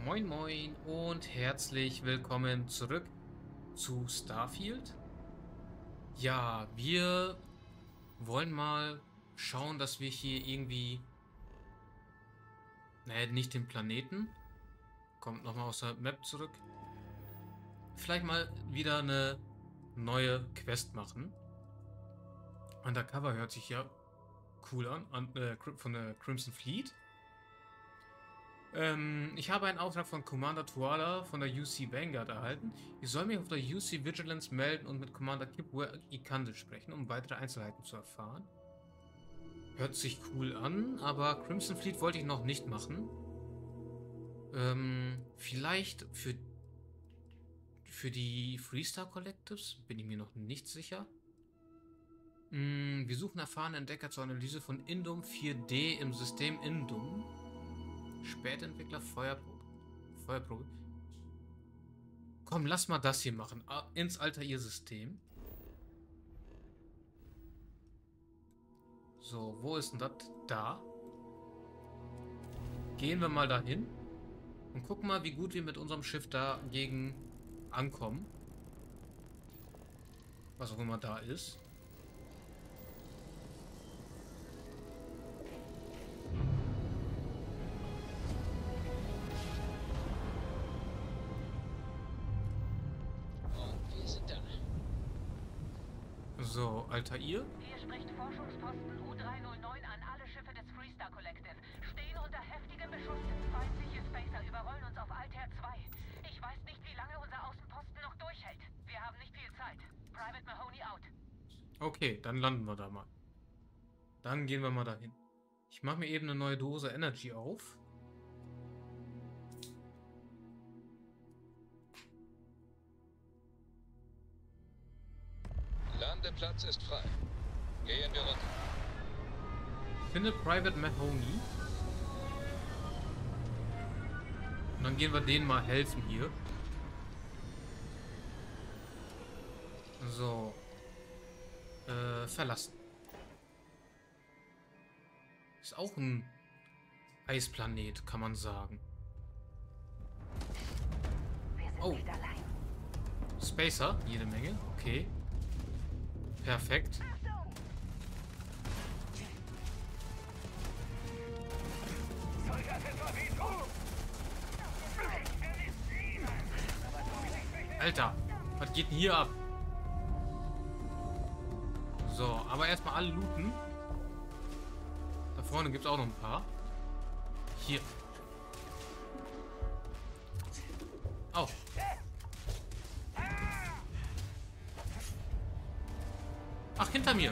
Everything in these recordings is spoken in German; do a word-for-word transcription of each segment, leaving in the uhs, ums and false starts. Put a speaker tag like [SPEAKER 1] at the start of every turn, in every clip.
[SPEAKER 1] Moin Moin und herzlich willkommen zurück zu Starfield. Ja, wir wollen mal schauen, dass wir hier irgendwie... Ne, nicht den Planeten. Kommt nochmal aus der Map zurück. Vielleicht mal wieder eine neue Quest machen. Undercover hört sich ja cool an. an äh, von der Crimson Fleet. Ähm, ich habe einen Auftrag von Commander Tuala von der U C Vanguard erhalten. Ich soll mich auf der U C Vigilance melden und mit Commander Kipwe Ikande sprechen, um weitere Einzelheiten zu erfahren. Hört sich cool an, aber Crimson Fleet wollte ich noch nicht machen. Ähm, vielleicht für, für die Freestar Collectives bin ich mir noch nicht sicher. Hm, wir suchen erfahrene Entdecker zur Analyse von Indum vier D im System Indum. Spätentwickler Feuerprobe. Feuerprobe. Komm, lass mal das hier machen. Ins Altair-System. So, wo ist denn das? Da. Gehen wir mal dahin. Und gucken mal, wie gut wir mit unserem Schiff dagegen ankommen. Was auch immer da ist. So, Altair.
[SPEAKER 2] Hier spricht Forschungsposten U dreihundertneun an alle Schiffe des Freestar Collective. Stehen unter heftigem Beschuss. Feindliche Spacer überrollen uns auf Altair zwei. Ich weiß nicht, wie lange unser Außenposten noch durchhält. Wir haben nicht viel Zeit. Private Mahoney out.
[SPEAKER 1] Okay, dann landen wir da mal. Dann gehen wir mal dahin. Ich mache mir eben eine neue Dose Energy auf.
[SPEAKER 3] Landeplatz ist frei. Gehen wir runter.
[SPEAKER 1] Finde Private Mahoney. Und dann gehen wir denen mal helfen hier. So. Äh, verlassen. Ist auch ein Eisplanet, kann man sagen.
[SPEAKER 2] Wir sind
[SPEAKER 1] Oh.
[SPEAKER 2] nicht allein.
[SPEAKER 1] Spacer, jede Menge. Okay. Perfekt. Alter, was geht denn hier ab? So, aber erstmal alle looten. Da vorne gibt es auch noch ein paar. Hier. Oh. Ach, hinter mir.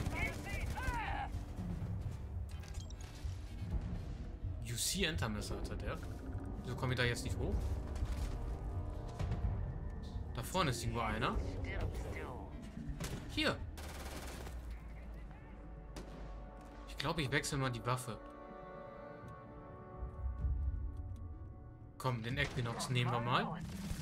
[SPEAKER 1] U C Entermesser hatte der. Wieso komme ich da jetzt nicht hoch? Da vorne ist irgendwo einer. Hier. Ich glaube, ich wechsle mal die Waffe. Komm, den Equinox nehmen wir mal.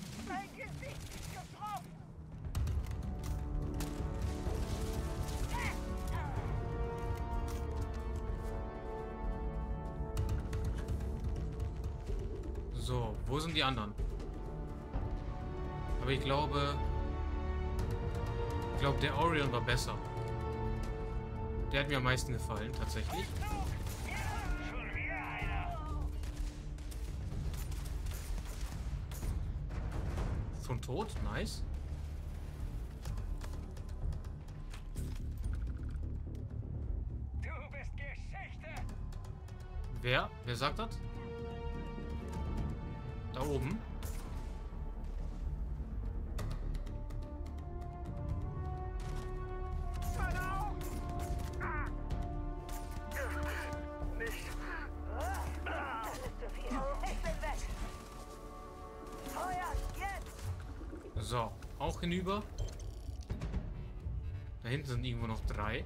[SPEAKER 1] So, wo sind die anderen? Aber ich glaube... Ich glaube, der Orion war besser. Der hat mir am meisten gefallen, tatsächlich. Schon tot? Nice.
[SPEAKER 4] Du bist Geschichte!
[SPEAKER 1] Wer? Wer sagt das? Da oben.
[SPEAKER 4] Nicht!
[SPEAKER 2] Das ist zu viel. Ich bin weg. Feuer, jetzt!
[SPEAKER 1] So, auch hinüber. Da hinten sind irgendwo noch drei.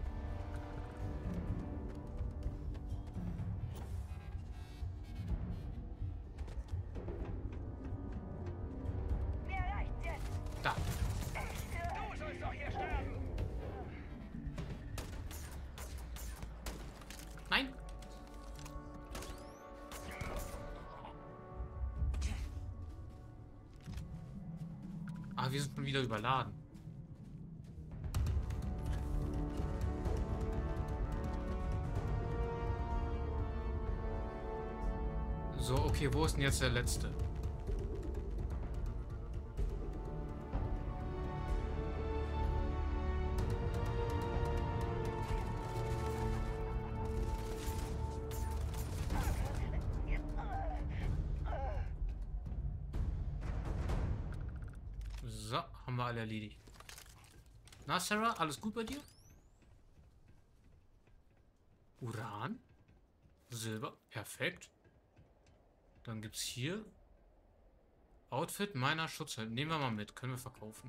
[SPEAKER 2] Mir reicht's jetzt.
[SPEAKER 1] Da.
[SPEAKER 4] Du sollst doch hier sterben!
[SPEAKER 1] Nein. Ah, wir sind schon wieder überladen. So, okay, wo ist denn jetzt der letzte? So, haben wir alle erledigt. Na, Sarah, alles gut bei dir? Uran? Silber? Perfekt. Dann gibt's hier Outfit meiner Schutzheld. Nehmen wir mal mit. Können wir verkaufen.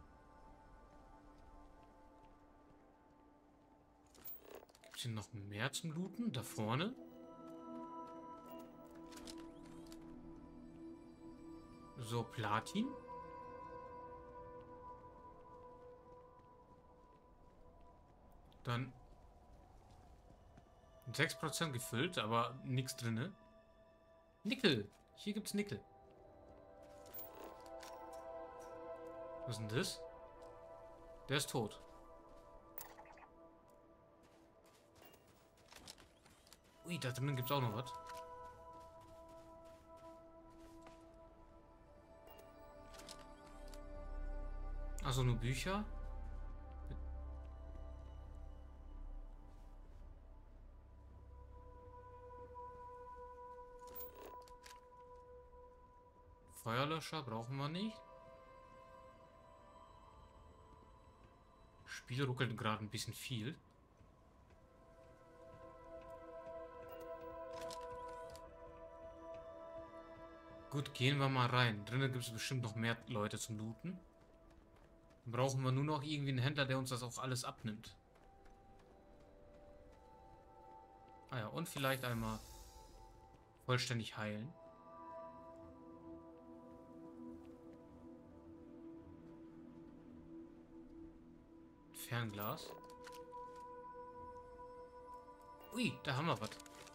[SPEAKER 1] Gibt's hier noch mehr zum Looten? Da vorne? So, Platin. Dann sechs Prozent gefüllt, aber nichts drin. Nickel. Hier gibt's Nickel. Was ist denn das? Der ist tot. Ui, da drinnen gibt's auch noch was. Also nur Bücher. Feuerlöscher brauchen wir nicht. Spiel ruckelt gerade ein bisschen viel. Gut, gehen wir mal rein. Drinnen gibt es bestimmt noch mehr Leute zum Looten. Dann brauchen wir nur noch irgendwie einen Händler, der uns das auch alles abnimmt. Ah ja, und vielleicht einmal vollständig heilen. Fernglas. Ui, da haben wir was.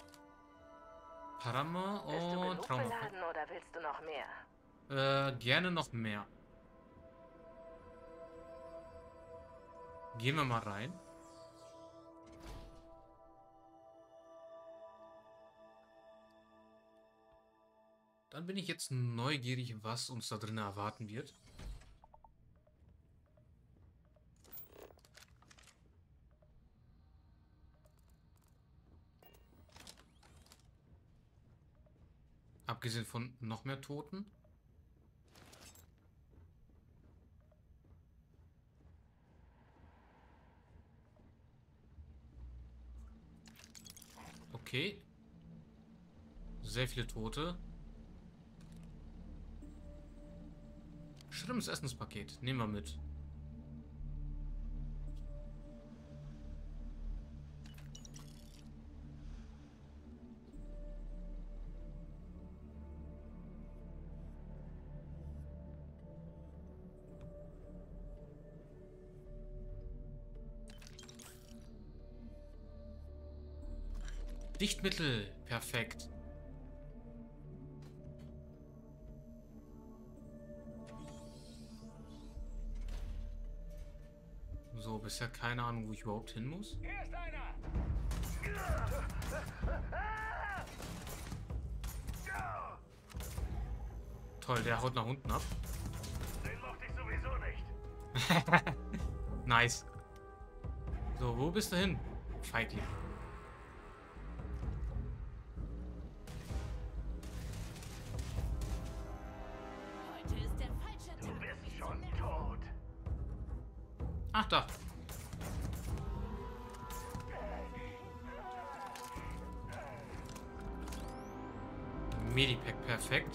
[SPEAKER 1] Parama und Trauma.
[SPEAKER 2] Oder willst du noch mehr?
[SPEAKER 1] Äh, gerne noch mehr. Gehen wir mal rein. Dann bin ich jetzt neugierig, was uns da drin erwarten wird. Abgesehen von noch mehr Toten. Okay. Sehr viele Tote. Schlimmes Essenspaket. Nehmen wir mit. Dichtmittel. Perfekt. So, bisher keine Ahnung, wo ich überhaupt hin muss.
[SPEAKER 4] Hier ist einer!
[SPEAKER 1] Toll, der haut nach unten ab.
[SPEAKER 4] Den mochte ich sowieso nicht.
[SPEAKER 1] Nice. So, wo bist du hin? Feigling.
[SPEAKER 4] Du bist schon tot.
[SPEAKER 1] Ach, da. Medipack, perfekt.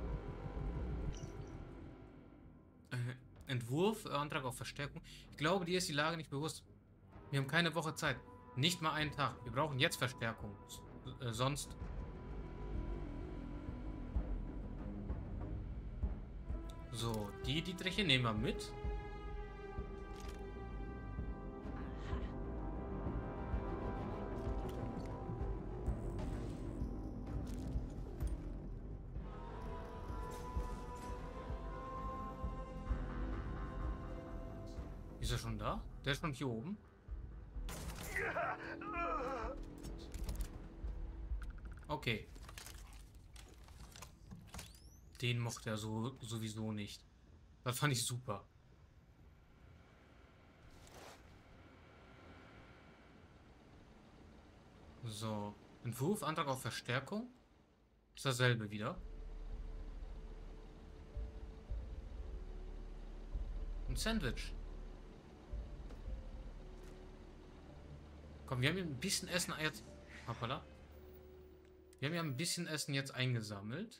[SPEAKER 1] Äh, Entwurf, äh, Antrag auf Verstärkung. Ich glaube, dir ist die Lage nicht bewusst. Wir haben keine Woche Zeit. Nicht mal einen Tag. Wir brauchen jetzt Verstärkung. Äh, sonst... So, die Dietriche nehmen wir mit. Ist er schon da? Der ist schon hier oben. Okay. Den mochte er so sowieso nicht. Das fand ich super. So. Entwurf, Antrag auf Verstärkung. Ist dasselbe wieder. Ein Sandwich. Komm, wir haben hier ein bisschen Essen jetzt. Hoppala. Wir haben ja ein bisschen Essen jetzt eingesammelt.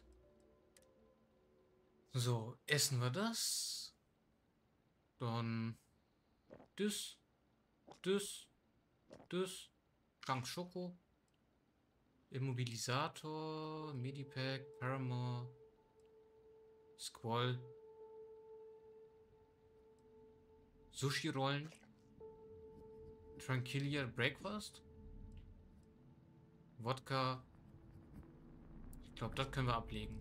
[SPEAKER 1] So, essen wir das. Dann das, das, das. Krank Schoko. Immobilisator, Medipack, Paramore, Squall. Sushi-Rollen. Tranquillia Breakfast. Wodka. Ich glaube, das können wir ablegen.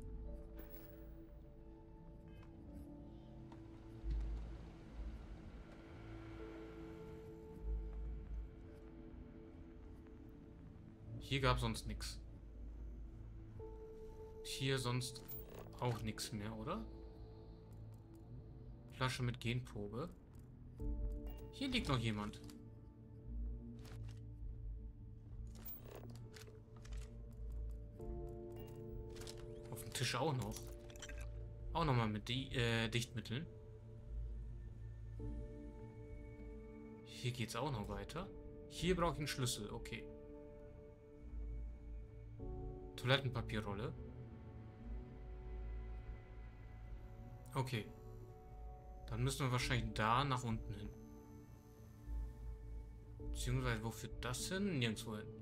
[SPEAKER 1] Hier gab es sonst nichts. Hier sonst auch nichts mehr, oder? Flasche mit Genprobe. Hier liegt noch jemand. Auf dem Tisch auch noch. Auch nochmal mit die, äh, Dichtmitteln. Hier geht's auch noch weiter. Hier brauche ich einen Schlüssel, okay. Toilettenpapierrolle. Okay. Dann müssen wir wahrscheinlich da nach unten hin. Beziehungsweise, wo führt das hin? Nirgendwo hin.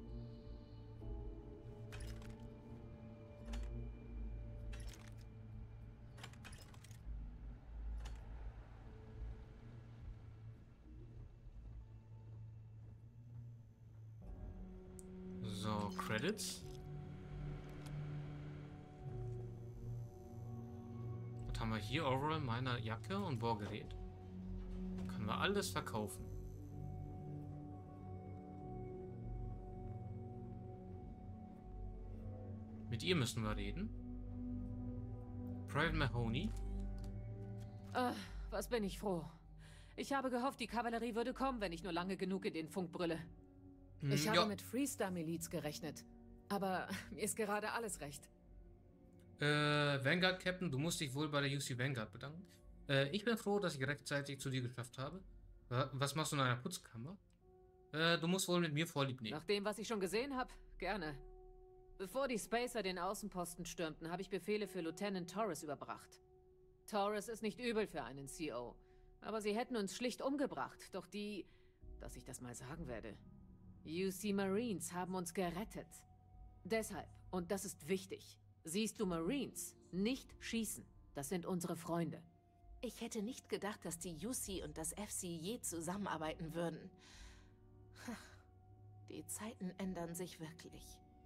[SPEAKER 1] So, Credits. Was haben wir hier? Overall, meiner Jacke und Bohrgerät. Können wir alles verkaufen. Mit ihr müssen wir reden. Private Mahoney.
[SPEAKER 5] Äh, was bin ich froh. Ich habe gehofft, die Kavallerie würde kommen, wenn ich nur lange genug in den Funk brülle.
[SPEAKER 1] Hm,
[SPEAKER 5] Ich habe
[SPEAKER 1] ja.
[SPEAKER 5] mit Freestar-Miliz gerechnet. Aber mir ist gerade alles recht.
[SPEAKER 1] Äh, Vanguard Captain, du musst dich wohl bei der U C Vanguard bedanken. Äh, ich bin froh, dass ich rechtzeitig zu dir geschafft habe. Wa- Was machst du in einer Putzkammer? Äh, du musst wohl mit mir Vorlieb nehmen.
[SPEAKER 5] Nach dem, was ich schon gesehen habe, gerne. Bevor die Spacer den Außenposten stürmten, habe ich Befehle für Lieutenant Torres überbracht. Torres ist nicht übel für einen C O. Aber sie hätten uns schlicht umgebracht. Doch die, dass ich das mal sagen werde, U C Marines haben uns gerettet. Deshalb, und das ist wichtig, siehst du Marines nicht schießen. Das sind unsere Freunde.
[SPEAKER 6] Ich hätte nicht gedacht, dass die U C und das F C je zusammenarbeiten würden. Die Zeiten ändern sich wirklich.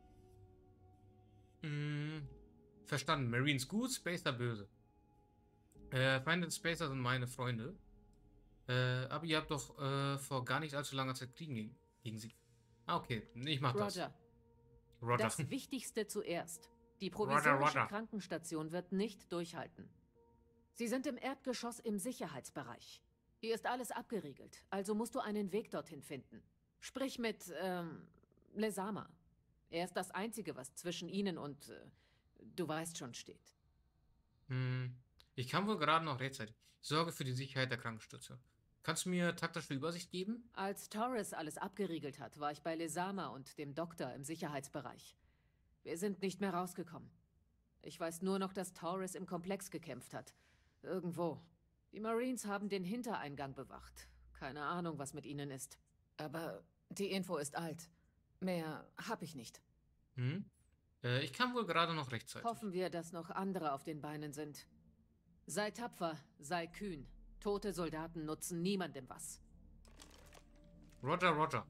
[SPEAKER 1] Hm, verstanden. Marines gut, Spacer böse. Äh, Feinde und Spacer sind meine Freunde. Äh, aber ihr habt doch äh, vor gar nicht allzu langer Zeit Kriegen gegen, gegen sie. Ah, okay. Ich mach das.
[SPEAKER 5] Roger.
[SPEAKER 1] Roger.
[SPEAKER 5] Das Wichtigste zuerst. Die
[SPEAKER 1] Roger,
[SPEAKER 5] provisorische
[SPEAKER 1] Roger.
[SPEAKER 5] Krankenstation wird nicht durchhalten. Sie sind im Erdgeschoss im Sicherheitsbereich. Hier ist alles abgeriegelt, also musst du einen Weg dorthin finden. Sprich mit, ähm, Lesama. Er ist das Einzige, was zwischen ihnen und, äh, du weißt schon, steht.
[SPEAKER 1] Hm, ich kann wohl gerade noch rechtzeitig. Ich sorge für die Sicherheit der Krankenstation. Kannst du mir taktische Übersicht geben?
[SPEAKER 5] Als Torres alles abgeriegelt hat, war ich bei Lesama und dem Doktor im Sicherheitsbereich. Wir sind nicht mehr rausgekommen. Ich weiß nur noch, dass Torres im Komplex gekämpft hat. Irgendwo. Die Marines haben den Hintereingang bewacht. Keine Ahnung, was mit ihnen ist. Aber die Info ist alt. Mehr hab ich nicht.
[SPEAKER 1] Hm? Äh, ich kann wohl gerade noch rechtzeitig.
[SPEAKER 5] Hoffen wir, dass noch andere auf den Beinen sind. Sei tapfer, sei kühn. Tote Soldaten nutzen niemandem was.
[SPEAKER 1] Roger, Roger.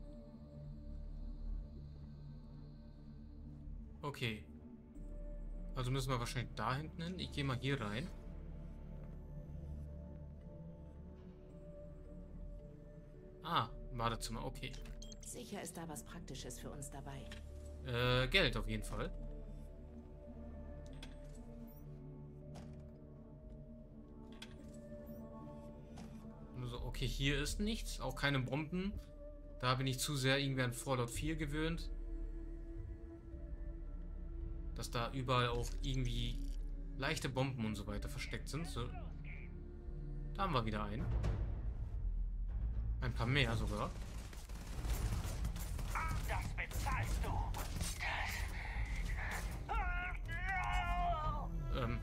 [SPEAKER 1] Okay. Also müssen wir wahrscheinlich da hinten hin. Ich gehe mal hier rein. Ah, Badezimmer, okay.
[SPEAKER 6] Sicher ist da was Praktisches für uns dabei.
[SPEAKER 1] Äh, Geld auf jeden Fall. Also, okay, hier ist nichts. Auch keine Bomben. Da bin ich zu sehr irgendwie an Fallout vier gewöhnt. Dass da überall auch irgendwie leichte Bomben und so weiter versteckt sind. So. Da haben wir wieder einen. Ein paar mehr sogar.
[SPEAKER 4] Das bezahlst du.
[SPEAKER 1] Ähm.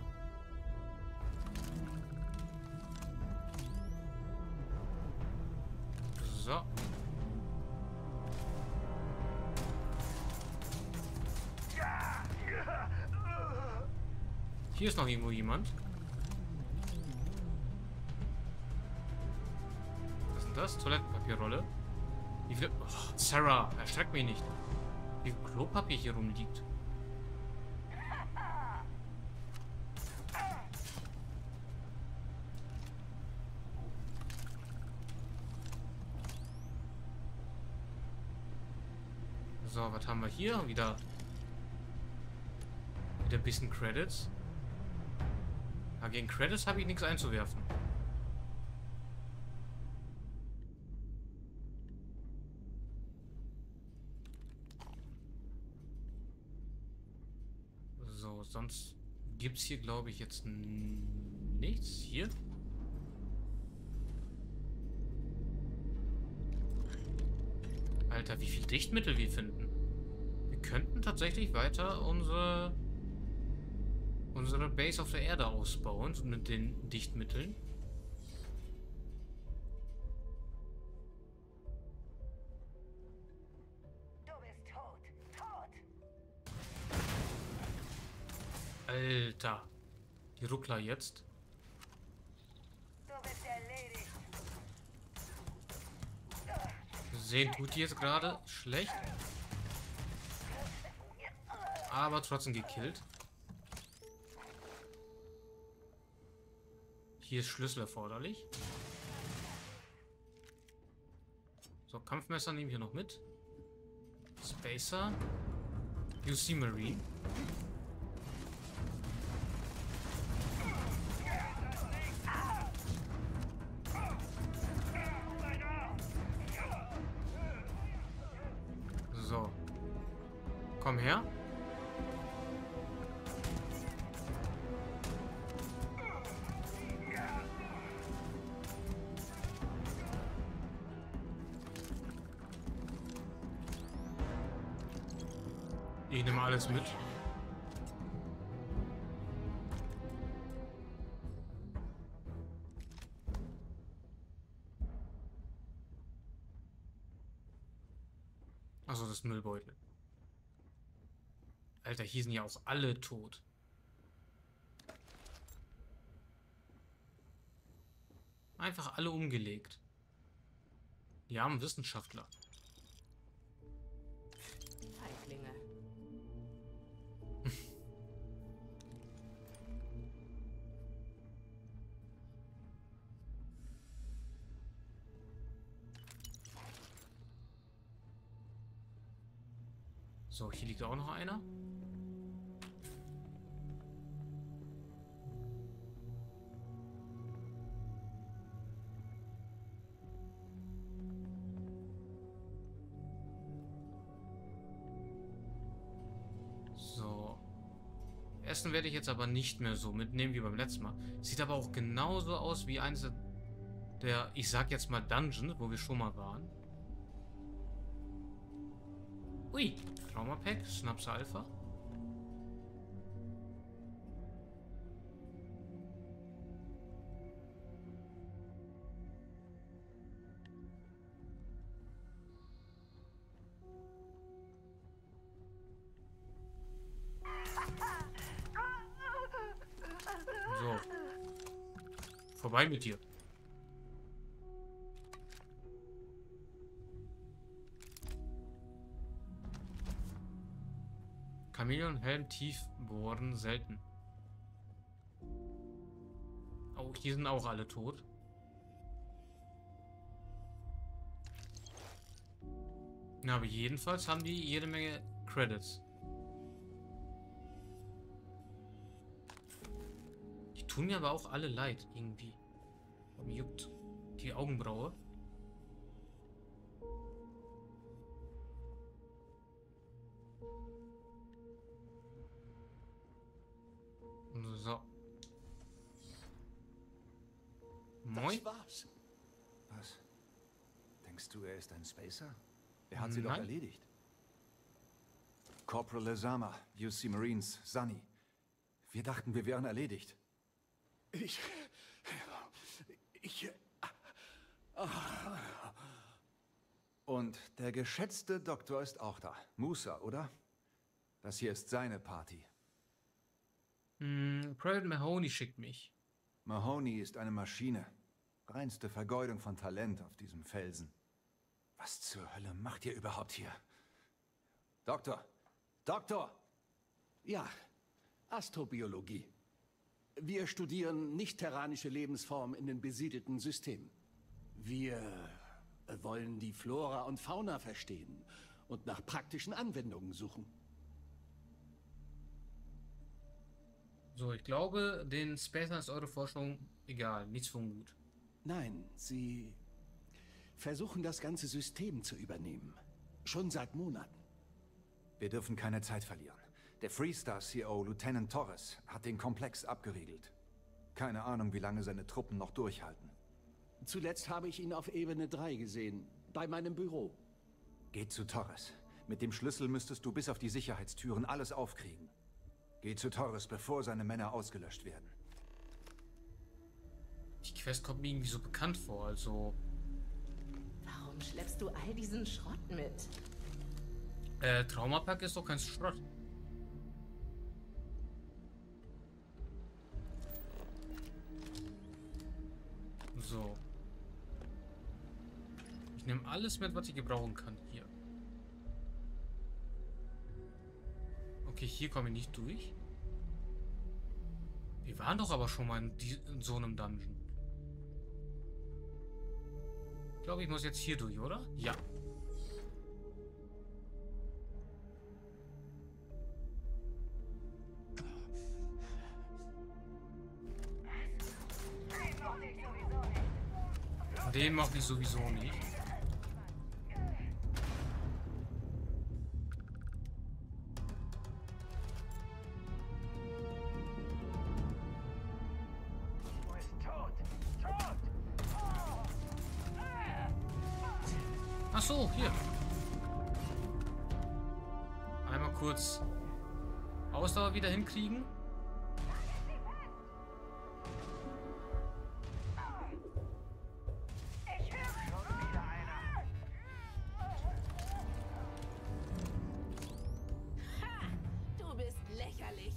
[SPEAKER 1] So. Hier ist noch irgendwo jemand. Was ist denn das? Toilettenpapierrolle. Wie viel... Oh, Sarah, erschreck mich nicht. Wie viel Klopapier hier rumliegt. So, was haben wir hier? Wieder... Wieder ein bisschen Credits. Ja, gegen Credits habe ich nichts einzuwerfen. So, sonst gibt es hier, glaube ich, jetzt nichts. Hier? Alter, wie viel Dichtmittel wir finden. Wir könnten tatsächlich weiter unsere... unsere Base auf der Erde ausbauen, so mit den Dichtmitteln.
[SPEAKER 2] Du bist tot. Tot.
[SPEAKER 1] Alter. Die Ruckler jetzt.
[SPEAKER 2] Du bist erledigt.
[SPEAKER 1] Sehen tut die jetzt gerade schlecht. Aber trotzdem gekillt. Hier ist Schlüssel erforderlich. So, Kampfmesser nehmen wir noch mit. Spacer. U C Marine. So. Komm her. Ich nehme alles mit. Also das Müllbeutel. Alter, hier sind ja auch alle tot. Einfach alle umgelegt. Die armen Wissenschaftler.
[SPEAKER 6] Feiglinge.
[SPEAKER 1] So, hier liegt auch noch einer. So. Essen werde ich jetzt aber nicht mehr so mitnehmen wie beim letzten Mal. Sieht aber auch genauso aus wie eines der, ich sag jetzt mal Dungeons, wo wir schon mal waren. Ui, Trauma Pack, Schnaps Alpha. So. Vorbei mit dir. Chamäleon-Helm tief bohren selten. Oh, hier sind auch alle tot. Na, aber jedenfalls haben die jede Menge Credits. Die tun mir aber auch alle leid, irgendwie. Mir juckt die Augenbraue. So. Moin.
[SPEAKER 7] Das war's. Was? Denkst du, er ist ein Spacer? Er hat sie doch
[SPEAKER 1] Nein.
[SPEAKER 7] erledigt. Corporal Lezama, U C Marines, Sunny. Wir dachten, wir wären erledigt.
[SPEAKER 4] Ich... Ich...
[SPEAKER 7] Und der geschätzte Doktor ist auch da. Musa, oder? Das hier ist seine Party.
[SPEAKER 1] Hm, Private Mahoney schickt mich.
[SPEAKER 7] Mahoney ist eine Maschine. Reinste Vergeudung von Talent auf diesem Felsen. Was zur Hölle macht ihr überhaupt hier? Doktor! Doktor!
[SPEAKER 8] Ja, Astrobiologie. Wir studieren nicht-terranische Lebensformen in den besiedelten Systemen. Wir wollen die Flora und Fauna verstehen und nach praktischen Anwendungen suchen.
[SPEAKER 1] So, ich glaube, den Spacern ist eure Forschung egal. Nichts von gut.
[SPEAKER 8] Nein, sie versuchen das ganze System zu übernehmen. Schon seit Monaten.
[SPEAKER 7] Wir dürfen keine Zeit verlieren. Der Freestar-C E O, Lieutenant Torres, hat den Komplex abgeriegelt. Keine Ahnung, wie lange seine Truppen noch durchhalten.
[SPEAKER 8] Zuletzt habe ich ihn auf Ebene drei gesehen, bei meinem Büro.
[SPEAKER 7] Geh zu Torres. Mit dem Schlüssel müsstest du bis auf die Sicherheitstüren alles aufkriegen. Geh zu Torres, bevor seine Männer ausgelöscht werden.
[SPEAKER 1] Die Quest kommt mir irgendwie so bekannt vor, also...
[SPEAKER 6] Warum schleppst du all diesen Schrott mit?
[SPEAKER 1] Äh, Traumapack ist doch kein Schrott. So. Ich nehme alles mit, was ich gebrauchen kann. Hier. Okay, hier komme ich nicht durch. Wir waren doch aber schon mal in, die, in so einem Dungeon. Ich glaube, ich muss jetzt hier durch, oder? Ja. Den mache ich sowieso nicht.
[SPEAKER 4] Du bist tot! Tot!
[SPEAKER 1] Ach so, hier. Einmal kurz Ausdauer wieder hinkriegen.
[SPEAKER 6] Du bist lächerlich.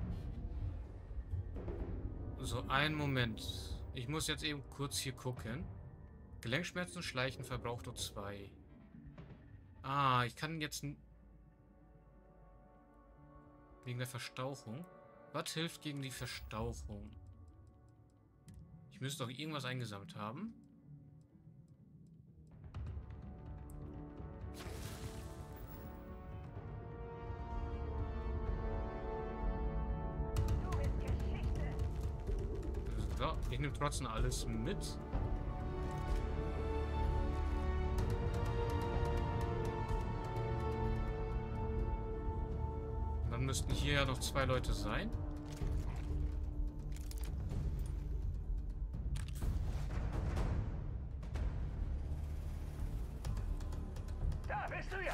[SPEAKER 1] So, einen Moment. Ich muss jetzt eben kurz hier gucken. Gelenkschmerzen schleichen verbraucht nur zwei. Ah, ich kann jetzt... Wegen der Verstauchung. Was hilft gegen die Verstauchung? Ich müsste doch irgendwas eingesammelt haben. So, ich nehme trotzdem alles mit. Dann müssten hier ja noch zwei Leute sein.
[SPEAKER 4] Da bist du ja!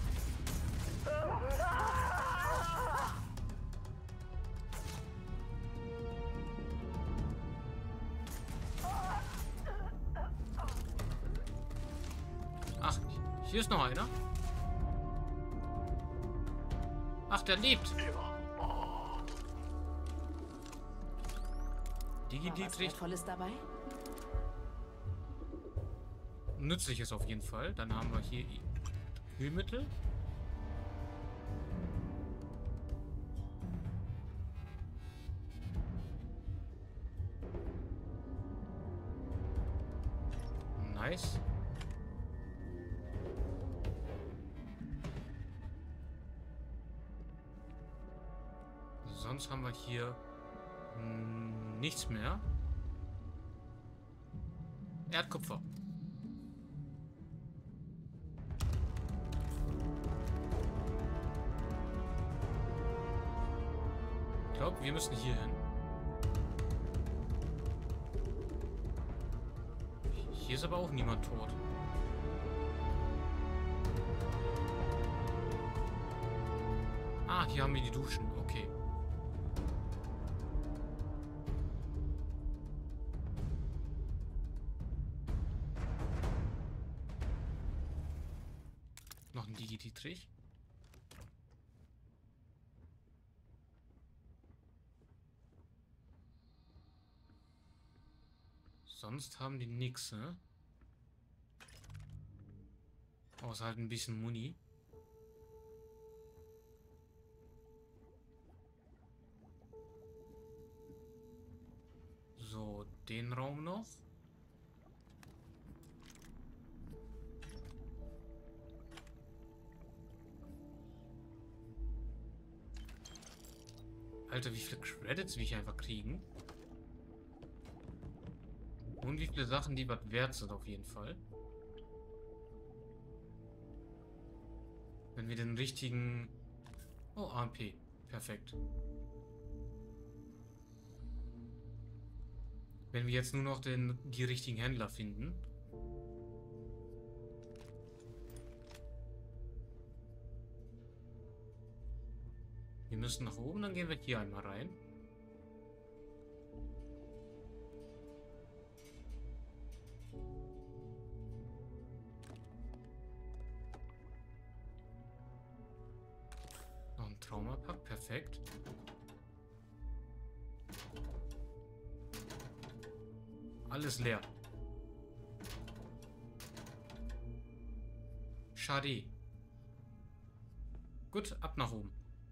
[SPEAKER 1] Ach, hier ist noch einer. Ach, der lebt. Digi
[SPEAKER 6] War was
[SPEAKER 1] Dietrich.
[SPEAKER 6] Wertvolles dabei?
[SPEAKER 1] Nützliches auf jeden Fall. Dann haben wir hier Ölmittel. Nice. Sonst haben wir hier mh, nichts mehr. Erdkupfer. Ich glaube, wir müssen hier hin. Hier ist aber auch niemand tot. Ah, hier haben wir die Duschen. Okay. Noch ein Digi-Dietrich. Sonst haben die nix, ne? Außer halt ein bisschen Muni. So, den Raum noch. Alter, wie viele Credits wir hier einfach kriegen. Und wie viele Sachen, die was wert sind auf jeden Fall. Wenn wir den richtigen... Oh, A M P. Perfekt. Wenn wir jetzt nur noch den, die richtigen Händler finden. Wir müssen nach oben, dann gehen wir hier einmal rein. Noch ein Traumapack, perfekt. Alles leer. Schade. Gut, ab nach oben.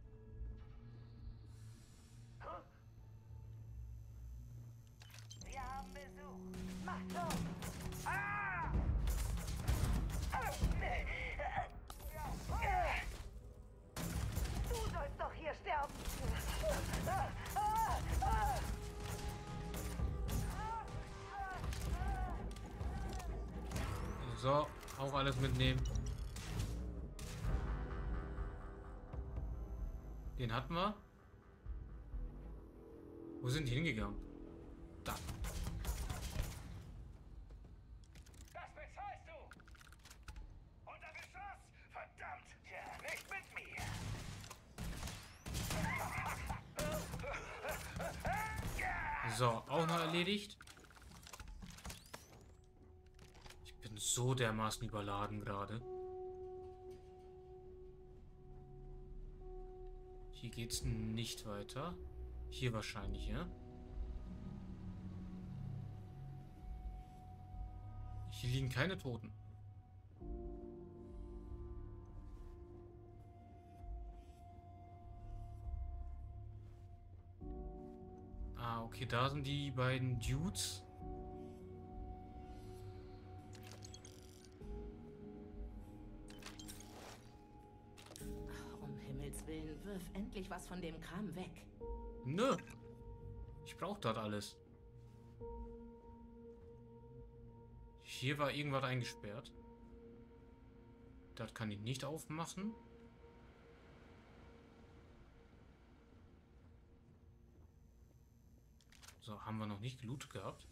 [SPEAKER 2] Wir haben Besuch. Macht los. Ah! Du sollst doch hier sterben.
[SPEAKER 1] So, auch alles mitnehmen. Den hatten wir. Wo sind die hingegangen? Da.
[SPEAKER 4] Das bezahlst du! Unter Beschuss! Verdammt! Tja, nicht mit mir!
[SPEAKER 1] So, auch noch erledigt. Ich bin so dermaßen überladen gerade. Hier geht's nicht weiter. Hier wahrscheinlich, ja? Hier liegen keine Toten. Ah, okay, da sind die beiden Dudes.
[SPEAKER 6] Um Himmels Willen, wirf endlich was von dem Kram weg.
[SPEAKER 1] Nö. Ich brauche dort alles. Hier war irgendwas eingesperrt. Das kann ich nicht aufmachen. So, haben wir noch nicht gelootet gehabt.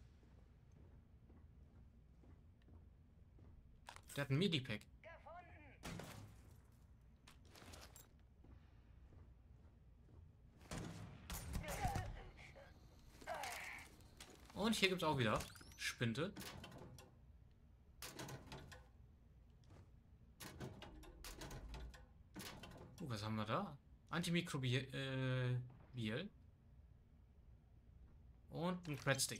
[SPEAKER 1] Der hat ein Medipack. Und hier gibt es auch wieder Spinte. Uh, was haben wir da? Antimikrobiell. Äh, und ein Breadstick.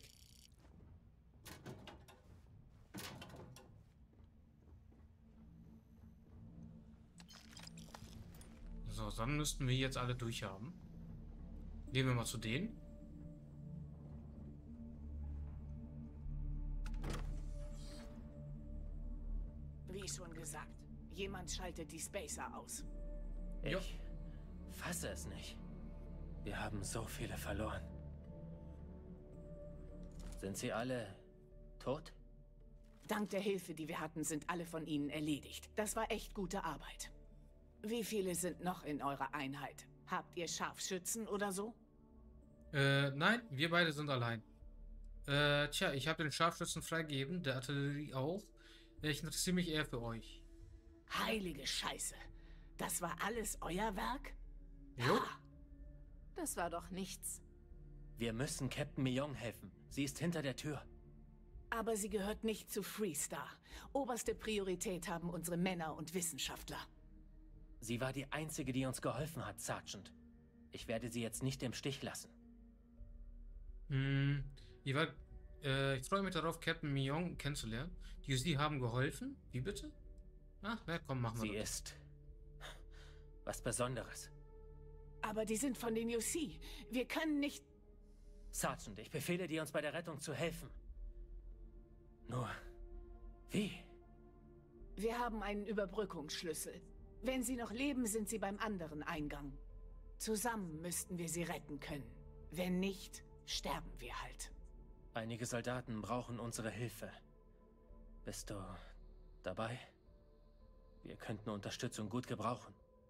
[SPEAKER 1] So, dann müssten wir jetzt alle durchhaben. Gehen wir mal zu denen.
[SPEAKER 6] Jemand schaltet die Spacer aus.
[SPEAKER 1] Jo.
[SPEAKER 9] Ich fasse es nicht. Wir haben so viele verloren. Sind sie alle tot?
[SPEAKER 6] Dank der Hilfe, die wir hatten, sind alle von ihnen erledigt. Das war echt gute Arbeit. Wie viele sind noch in eurer Einheit? Habt ihr Scharfschützen oder so?
[SPEAKER 1] Äh, nein, wir beide sind allein. Äh, tja, ich habe den Scharfschützen freigegeben, der Artillerie auch. Ich interessiere mich eher für euch.
[SPEAKER 6] Heilige Scheiße. Das war alles euer Werk?
[SPEAKER 1] Jo.
[SPEAKER 6] Ha.
[SPEAKER 5] Das war doch nichts.
[SPEAKER 9] Wir müssen Captain Myong helfen. Sie ist hinter der Tür.
[SPEAKER 6] Aber sie gehört nicht zu Freestar. Oberste Priorität haben unsere Männer und Wissenschaftler.
[SPEAKER 9] Sie war die Einzige, die uns geholfen hat, Sergeant. Ich werde sie jetzt nicht im Stich lassen.
[SPEAKER 1] Hm, ich, war, äh, ich freue mich darauf, Captain Myong kennenzulernen. Die U C haben geholfen. Wie bitte? Ach, na komm, machen wir
[SPEAKER 9] Sie
[SPEAKER 1] das.
[SPEAKER 9] ist was Besonderes.
[SPEAKER 6] Aber die sind von den U C. Wir können nicht...
[SPEAKER 9] Sergeant, ich befehle dir, uns bei der Rettung zu helfen. Nur, wie?
[SPEAKER 6] Wir haben einen Überbrückungsschlüssel. Wenn sie noch leben, sind sie beim anderen Eingang. Zusammen müssten wir sie retten können. Wenn nicht, sterben wir halt.
[SPEAKER 9] Einige Soldaten brauchen unsere Hilfe. Bist du dabei? Wir könnten Unterstützung gut gebrauchen.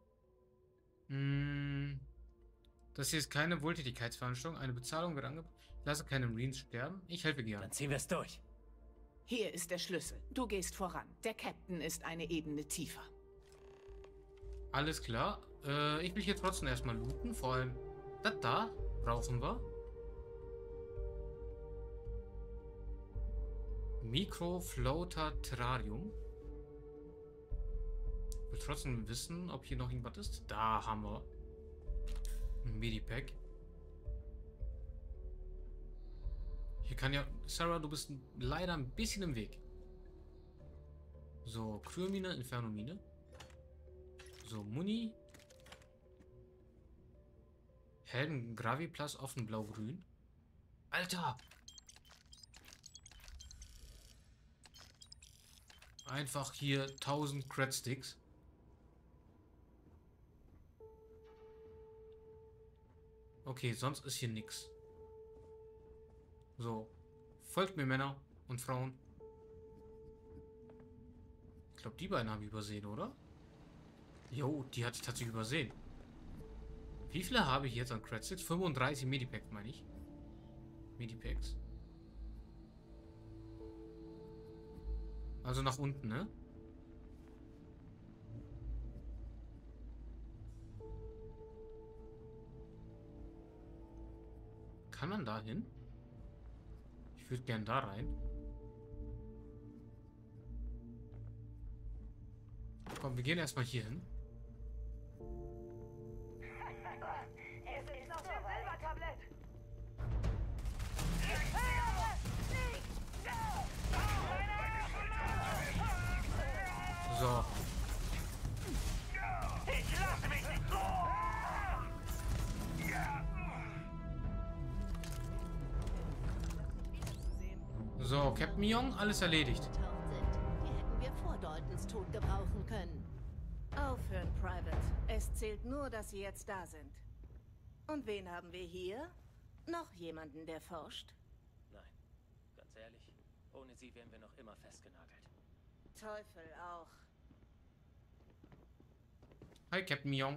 [SPEAKER 1] Hm, das hier ist keine Wohltätigkeitsveranstaltung. Eine Bezahlung wird angeboten. Ich lasse keine Marines sterben. Ich helfe gern.
[SPEAKER 9] Dann ziehen wir es durch.
[SPEAKER 6] Hier ist der Schlüssel. Du gehst voran. Der Captain ist eine Ebene tiefer.
[SPEAKER 1] Alles klar. Äh, ich will hier trotzdem erstmal looten. Vor allem das da brauchen wir. Mikrofloater Terrarium. Ich will trotzdem wissen, ob hier noch irgendwas ist. Da haben wir ein Medipack. Hier kann ja... Sarah, du bist leider ein bisschen im Weg. So, Kryomine, Infernomine. So, Muni. Helden, Graviplas, offen, blau-grün. Alter! Einfach hier tausend Cradsticks. Okay, sonst ist hier nichts. So. Folgt mir, Männer und Frauen. Ich glaube, die beiden haben wir übersehen, oder? Jo, die hatte ich tatsächlich übersehen. Wie viele habe ich jetzt an Cradsticks? fünfunddreißig Medipacks, meine ich. Medipacks. Also nach unten, ne? Kann man da hin? Ich würde gern da rein. Komm, wir gehen erstmal hier hin.
[SPEAKER 2] Es ist auf dem Silbertablett.
[SPEAKER 1] So.
[SPEAKER 4] Ich lasse mich nicht so!
[SPEAKER 1] So, Captain Myong, alles erledigt.
[SPEAKER 10] Getaucht sind. Die hätten wir vor Daltons Tod gebrauchen können.
[SPEAKER 6] Aufhören, Private. Es zählt nur, dass sie jetzt da sind. Und wen haben wir hier? Noch jemanden, der forscht?
[SPEAKER 9] Nein, ganz ehrlich, ohne sie wären wir noch immer festgenagelt.
[SPEAKER 6] Teufel auch.
[SPEAKER 1] Hi, Captain Myong.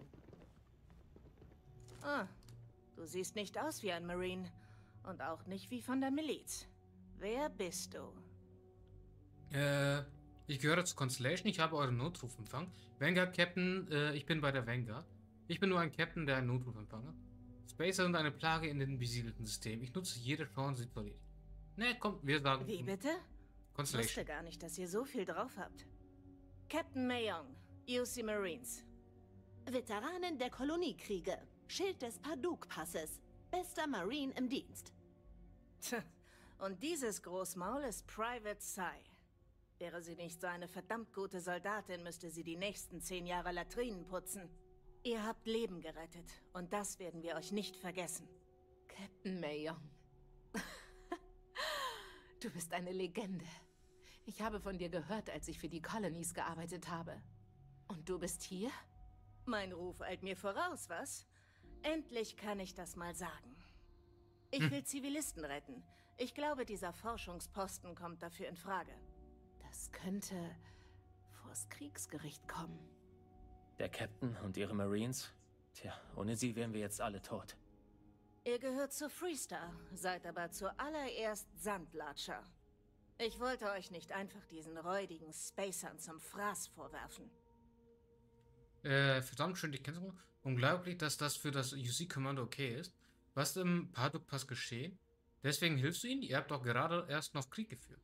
[SPEAKER 6] Ah, du siehst nicht aus wie ein Marine. Und auch nicht wie von der Miliz. Wer bist du?
[SPEAKER 1] Äh, ich gehöre zur Constellation. Ich habe euren Notruf empfangen. Vanguard Captain, äh, ich bin bei der Vanguard. Ich bin nur ein Captain, der einen Notruf empfange. Spacer sind eine Plage in den besiedelten Systemen. Ich nutze jede Chance, sie zu erledigen. Ne, komm, wir sagen...
[SPEAKER 6] Wie bitte? Ich
[SPEAKER 1] Constellation.
[SPEAKER 6] wusste gar nicht, dass ihr so viel drauf habt. Captain Myong, U C Marines.
[SPEAKER 10] Veteranen der Koloniekriege. Schild des Paduk-Passes. Bester Marine im Dienst.
[SPEAKER 6] Tja, und dieses Großmaul ist Private Sai. Wäre sie nicht so eine verdammt gute Soldatin, müsste sie die nächsten zehn Jahre Latrinen putzen. Ihr habt Leben gerettet und das werden wir euch nicht vergessen.
[SPEAKER 5] Captain Myong. Du bist eine Legende. Ich habe von dir gehört, als ich für die Colonies gearbeitet habe.
[SPEAKER 10] Und du bist hier?
[SPEAKER 6] Mein Ruf eilt mir voraus, was? Endlich kann ich das mal sagen. Ich
[SPEAKER 1] Hm.
[SPEAKER 6] will Zivilisten retten. Ich glaube, dieser Forschungsposten kommt dafür in Frage.
[SPEAKER 10] Das könnte vors Kriegsgericht kommen.
[SPEAKER 9] Der Captain und ihre Marines? Tja, ohne sie wären wir jetzt alle tot.
[SPEAKER 6] Ihr gehört zu Freestar, seid aber zuallererst Sandlatscher. Ich wollte euch nicht einfach diesen räudigen Spacern zum Fraß vorwerfen.
[SPEAKER 1] Äh, verdammt schön die Kennzeichen. Unglaublich, dass das für das U C-Kommando okay ist. Was ist im Paduk-Pass geschehen? Deswegen hilfst du ihnen? Ihr habt doch gerade erst noch Krieg geführt.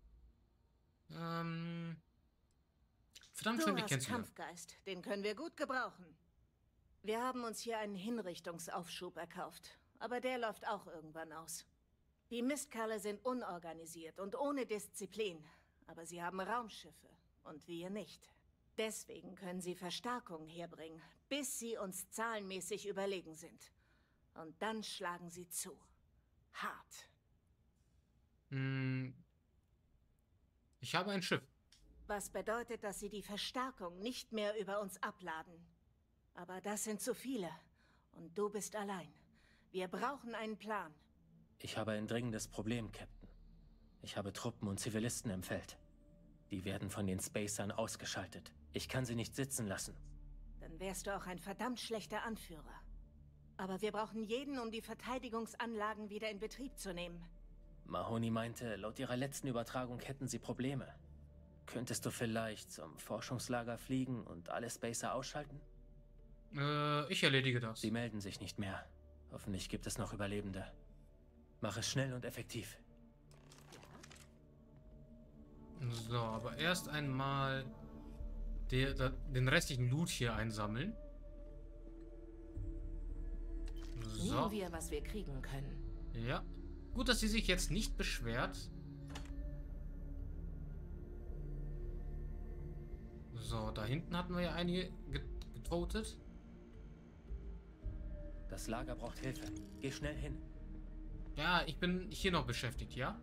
[SPEAKER 1] Ähm... Verdammt schön
[SPEAKER 6] Du
[SPEAKER 1] die
[SPEAKER 6] hast
[SPEAKER 1] Kennzeichen.
[SPEAKER 6] Kampfgeist, den können wir gut gebrauchen. Wir haben uns hier einen Hinrichtungsaufschub erkauft, aber der läuft auch irgendwann aus. Die Mistkerle sind unorganisiert und ohne Disziplin, aber sie haben Raumschiffe und wir nicht. Deswegen können sie Verstärkung herbringen, bis sie uns zahlenmäßig überlegen sind. Und dann schlagen sie zu. Hart.
[SPEAKER 1] Hm, ich habe ein Schiff.
[SPEAKER 6] Was bedeutet, dass sie die Verstärkung nicht mehr über uns abladen. Aber das sind zu viele. Und du bist allein. Wir brauchen einen Plan.
[SPEAKER 9] Ich habe ein dringendes Problem, Captain. Ich habe Truppen und Zivilisten im Feld. Die werden von den Spacern ausgeschaltet. Ich kann sie nicht sitzen lassen.
[SPEAKER 6] Dann wärst du auch ein verdammt schlechter Anführer. Aber wir brauchen jeden, um die Verteidigungsanlagen wieder in Betrieb zu nehmen.
[SPEAKER 9] Mahoney meinte, laut ihrer letzten Übertragung hätten sie Probleme. Könntest du vielleicht zum Forschungslager fliegen und alle Spacer ausschalten?
[SPEAKER 1] Äh, ich erledige das.
[SPEAKER 9] Sie melden sich nicht mehr. Hoffentlich gibt es noch Überlebende. Mach es schnell und effektiv.
[SPEAKER 1] So, aber erst einmal der, der, den restlichen Loot hier einsammeln. So.
[SPEAKER 10] Sehen wir, was wir kriegen können.
[SPEAKER 1] Ja. Gut, dass sie sich jetzt nicht beschwert. So, da hinten hatten wir ja einige get- getotet.
[SPEAKER 9] Das Lager braucht Hilfe. Geh schnell hin.
[SPEAKER 1] Ja, ich bin hier noch beschäftigt, ja?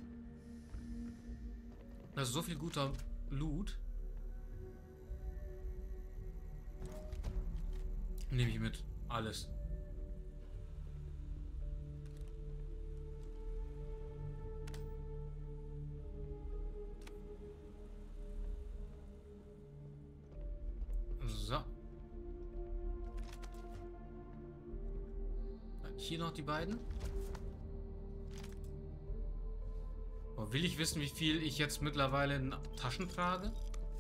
[SPEAKER 1] Das ist so viel guter Loot. Nehme ich mit. Alles. So. Hier noch die beiden. Oh, will ich wissen, wie viel ich jetzt mittlerweile in Taschen trage?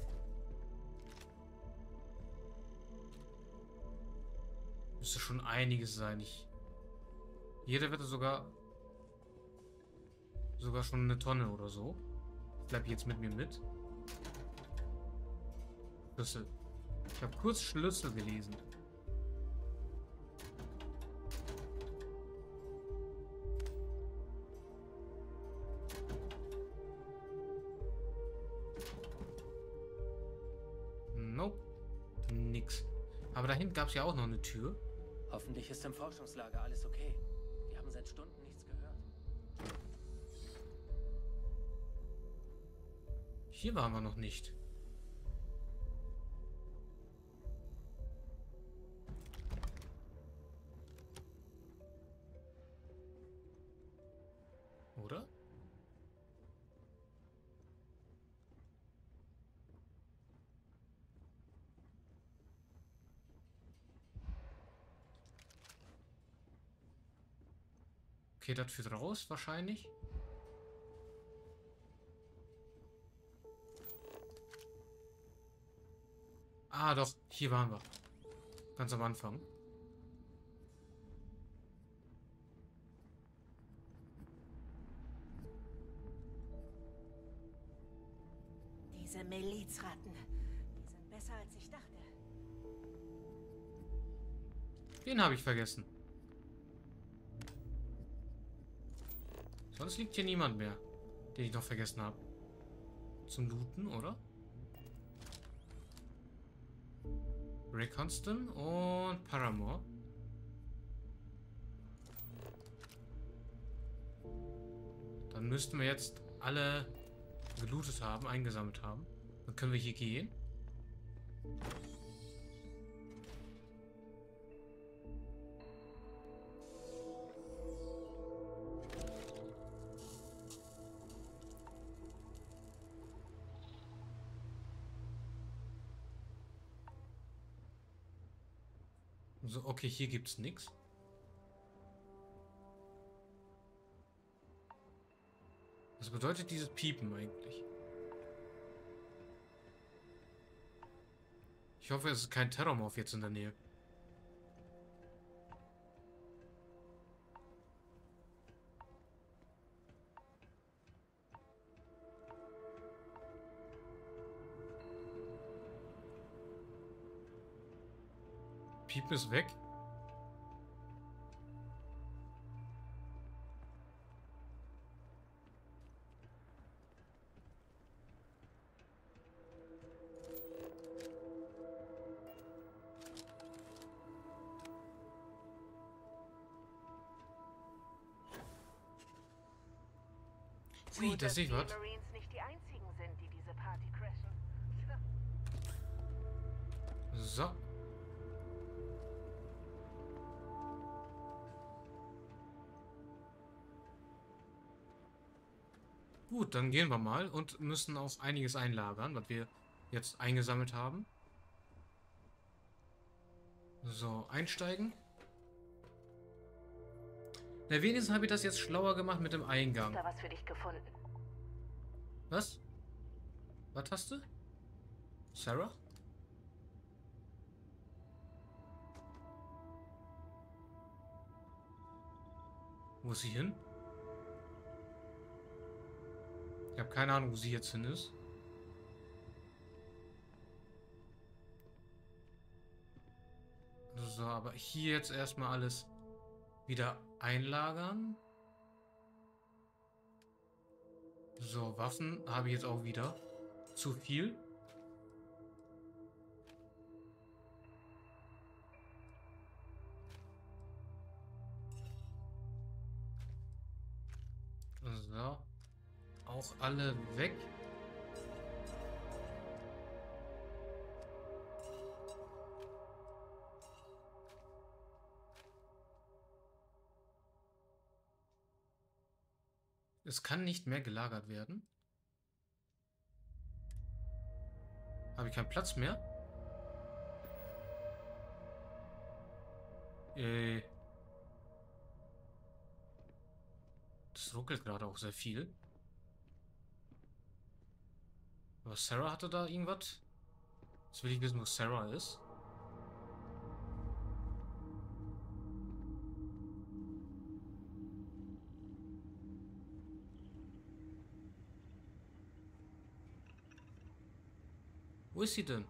[SPEAKER 1] Müsste schon einiges sein. Ich Jeder wird sogar sogar schon eine Tonne oder so. Ich bleib jetzt mit mir mit. Schlüssel. Ich habe kurz Schlüssel gelesen. Nope. Nix. Aber dahin gab es ja auch noch eine Tür.
[SPEAKER 9] Hoffentlich ist im Forschungslager alles okay. Wir haben seit Stunden nichts gehört.
[SPEAKER 1] Hier waren wir noch nicht. Oder? Okay, das führt raus wahrscheinlich. Ah, doch, hier waren wir. Ganz am Anfang.
[SPEAKER 6] Diese Milizratten, die sind besser als ich dachte.
[SPEAKER 1] Den habe ich vergessen. Sonst liegt hier niemand mehr, den ich noch vergessen habe. Zum Looten, oder? Ray Constant und Paramore. Dann müssten wir jetzt alle gelootet haben, eingesammelt haben. Dann können wir hier gehen. So, okay, hier gibt's nichts. Was bedeutet dieses Piepen eigentlich? Ich hoffe, es ist kein Terrormorph jetzt in der Nähe. Piepen ist weg. Ui, da sehe ich was.
[SPEAKER 6] Marines nicht die einzigen sind, die diese Party crashen.
[SPEAKER 1] So. Gut, dann gehen wir mal und müssen auch einiges einlagern, was wir jetzt eingesammelt haben. So, einsteigen. Na, wenigstens habe ich das jetzt schlauer gemacht mit dem Eingang.
[SPEAKER 6] Da was für dich gefunden.
[SPEAKER 1] Was? Was hast du? Sarah? Wo ist sie hin? Ich habe keine Ahnung, wo sie jetzt hin ist. So, aber hier jetzt erstmal alles wieder einlagern. So, Waffen habe ich jetzt auch wieder. Zu viel. So. Auch alle weg. Es kann nicht mehr gelagert werden. Habe ich keinen Platz mehr? Äh. Das ruckelt gerade auch sehr viel. Aber Sarah hatte da irgendwas? Jetzt will ich wissen, wo Sarah ist. Wo ist sie denn?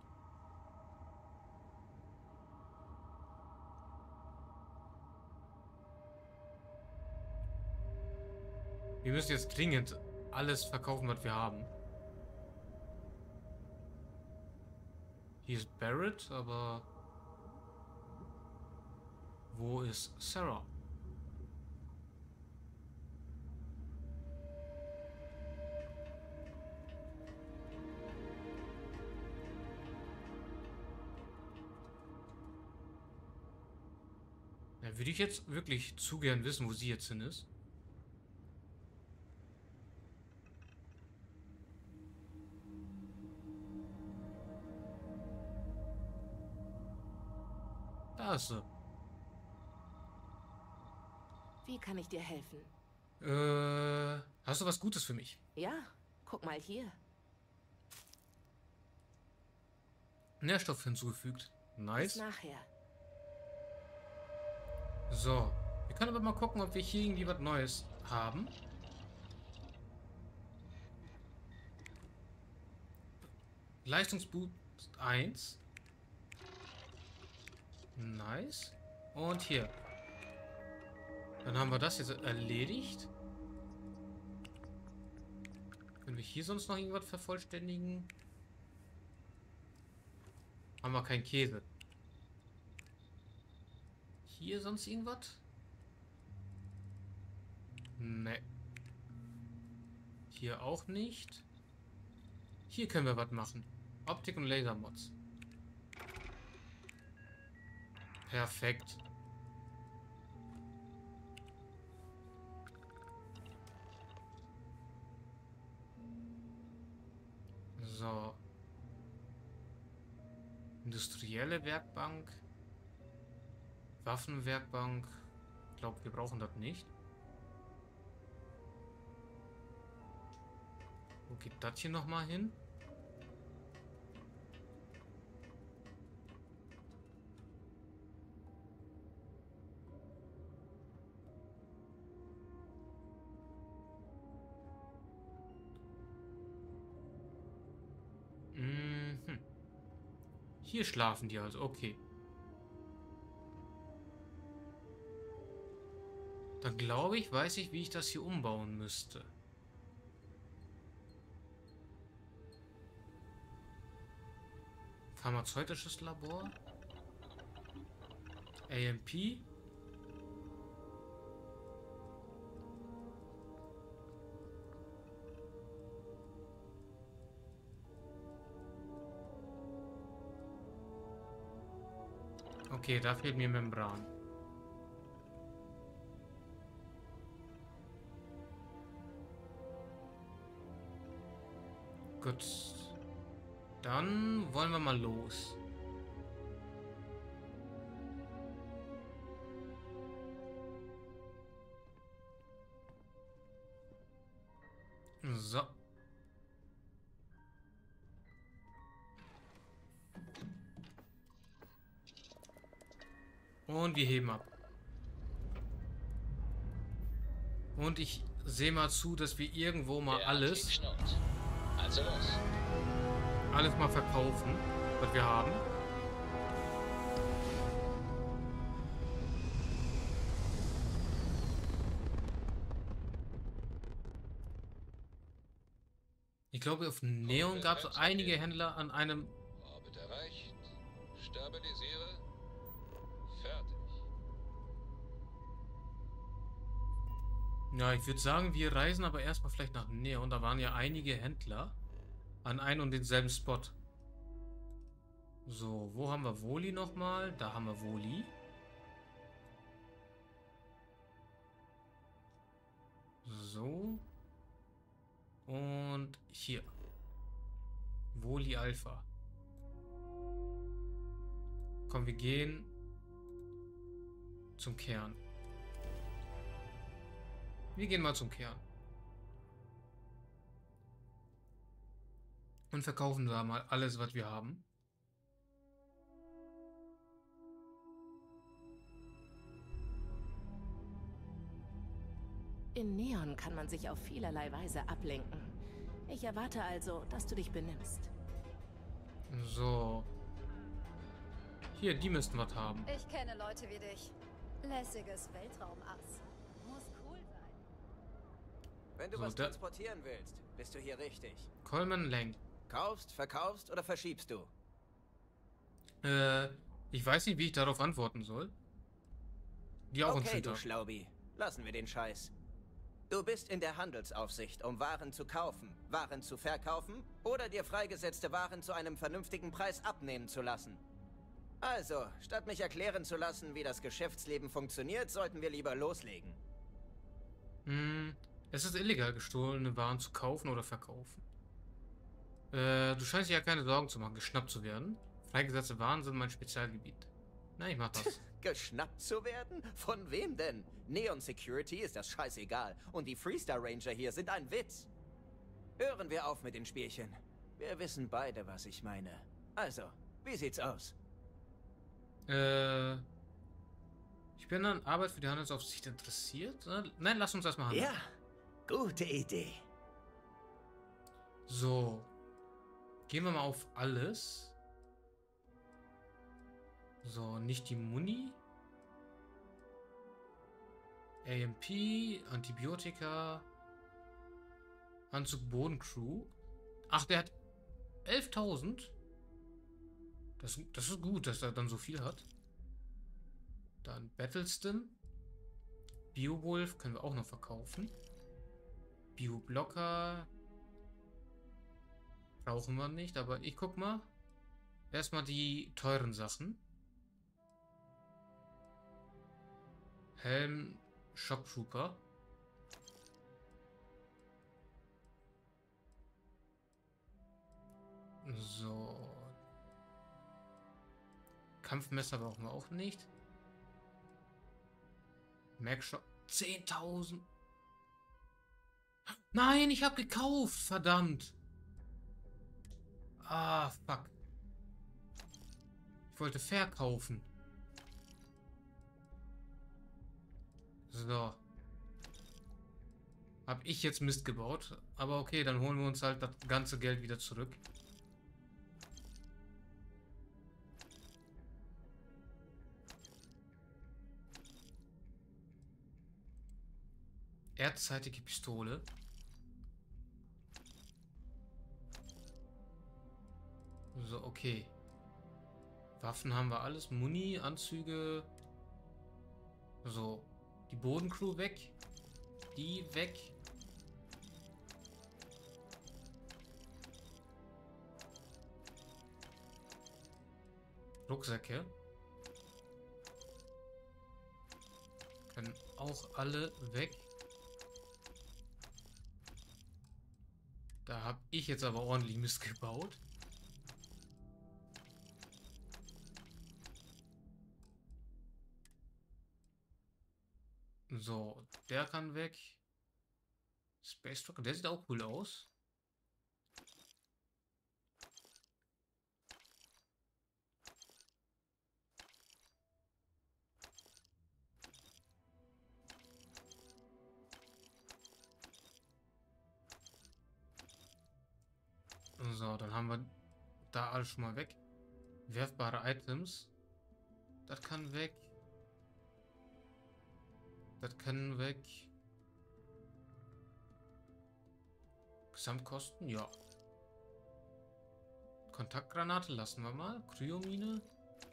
[SPEAKER 1] Wir müssen jetzt dringend alles verkaufen, was wir haben. Hier ist Barrett, aber wo ist Sarah? Ja, würde ich jetzt wirklich zu gern wissen, wo sie jetzt hin ist. Da ist sie.
[SPEAKER 10] Wie kann ich dir helfen?
[SPEAKER 1] Äh, hast du was Gutes für mich?
[SPEAKER 10] Ja, guck mal hier.
[SPEAKER 1] Nährstoff hinzugefügt. Nice.
[SPEAKER 10] Bis nachher.
[SPEAKER 1] So. Wir können aber mal gucken, ob wir hier irgendwie was Neues haben. Leistungsboost eins. Nice. Und hier. Dann haben wir das jetzt erledigt. Können wir hier sonst noch irgendwas vervollständigen? Haben wir keinen Käse. Hier sonst irgendwas? Ne. Hier auch nicht. Hier können wir was machen. Optik und Lasermods. Perfekt. So. Industrielle Werkbank. Waffenwerkbank. Ich glaube, wir brauchen das nicht. Wo geht das hier nochmal hin? Mhm. Hier schlafen die also, okay. Dann glaube ich, weiß ich, wie ich das hier umbauen müsste. Pharmazeutisches Labor. A M P. Okay, da fehlt mir Membran. Gut. Dann wollen wir mal los. So. Und wir heben ab. Und ich sehe mal zu, dass wir irgendwo mal alles...
[SPEAKER 3] Also los.
[SPEAKER 1] Alles mal verkaufen, was wir haben. Ich glaube, auf Neon gab es einige Händler an einem...
[SPEAKER 3] Orbit erreicht. Stabilisiere. Fertig.
[SPEAKER 1] Ja, ich würde sagen, wir reisen aber erstmal vielleicht nach Neon. Da waren ja einige Händler an einem und denselben Spot. So, wo haben wir Woli nochmal? Da haben wir Woli. So. Und hier. Woli Alpha. Komm, wir gehen zum Kern. Wir gehen mal zum Kern. Und verkaufen da mal alles, was wir haben.
[SPEAKER 10] In Neon kann man sich auf vielerlei Weise ablenken. Ich erwarte also, dass du dich benimmst.
[SPEAKER 1] So. Hier, die müssten was haben.
[SPEAKER 11] Ich kenne Leute wie dich. Lässiges Weltraumass. Muss cool sein.
[SPEAKER 12] Wenn du
[SPEAKER 1] So,
[SPEAKER 12] was
[SPEAKER 1] da-
[SPEAKER 12] transportieren willst, bist du hier richtig.
[SPEAKER 1] Coleman Lang.
[SPEAKER 12] Kaufst, verkaufst oder verschiebst du?
[SPEAKER 1] Äh, ich weiß nicht, wie ich darauf antworten soll. Die auch
[SPEAKER 12] Okay,
[SPEAKER 1] ein
[SPEAKER 12] du
[SPEAKER 1] Twitter.
[SPEAKER 12] Schlaubi. Lassen wir den Scheiß. Du bist in der Handelsaufsicht, um Waren zu kaufen, Waren zu verkaufen oder dir freigesetzte Waren zu einem vernünftigen Preis abnehmen zu lassen. Also, statt mich erklären zu lassen, wie das Geschäftsleben funktioniert, sollten wir lieber loslegen.
[SPEAKER 1] Hm, es ist illegal, gestohlene Waren zu kaufen oder verkaufen. Äh, du scheinst dir ja keine Sorgen zu machen, geschnappt zu werden. Freigesetzte Waren sind mein Spezialgebiet. Na, ich mach das.
[SPEAKER 12] Geschnappt zu werden? Von wem denn? Neon Security ist das scheißegal. Und die Freestar Ranger hier sind ein Witz. Hören wir auf mit den Spielchen. Wir wissen beide, was ich meine. Also, wie sieht's aus?
[SPEAKER 1] Äh, ich bin an Arbeit für die Handelsaufsicht interessiert. Äh, Nein, lass uns erstmal handeln.
[SPEAKER 12] Ja, gute Idee.
[SPEAKER 1] So. Gehen wir mal auf alles. So, nicht die Muni. A M P, Antibiotika, Anzug Bodencrew. Ach, der hat elftausend. Das, das ist gut, dass er dann so viel hat. Dann Battlestim. Biowolf können wir auch noch verkaufen. Bioblocker brauchen wir nicht, aber ich guck mal. Erstmal die teuren Sachen. Helm Shock Trooper. So. Kampfmesser brauchen wir auch nicht. Mac-Shock. zehntausend. Nein, ich habe gekauft. Verdammt. Ah, fuck. Ich wollte verkaufen. So. Hab ich jetzt Mist gebaut. Aber okay, dann holen wir uns halt das ganze Geld wieder zurück. Erdzeitige Pistole. So, okay. Waffen haben wir alles. Muni, Anzüge. So. Die Bodencrew weg. Die weg. Rucksäcke. Können auch alle weg. Da habe ich jetzt aber ordentlich Mist gebaut. So, der kann weg. Space Trucker, der sieht auch cool aus. So, dann haben wir da alles schon mal weg. Werfbare Items. Das kann weg. Das kann weg. Gesamtkosten, ja. Kontaktgranate lassen wir mal. Kryomine.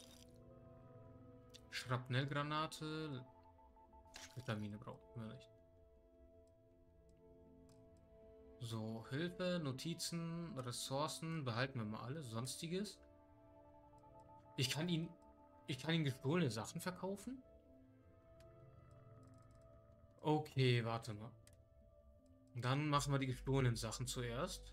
[SPEAKER 1] Schrapnellgranate. Splittermine brauchen wir nicht. So, Hilfe, Notizen, Ressourcen behalten wir mal alle. Sonstiges. Ich kann ihn. Ich kann ihn gestohlene Sachen verkaufen. Okay, warte mal. Dann machen wir die gestohlenen Sachen zuerst.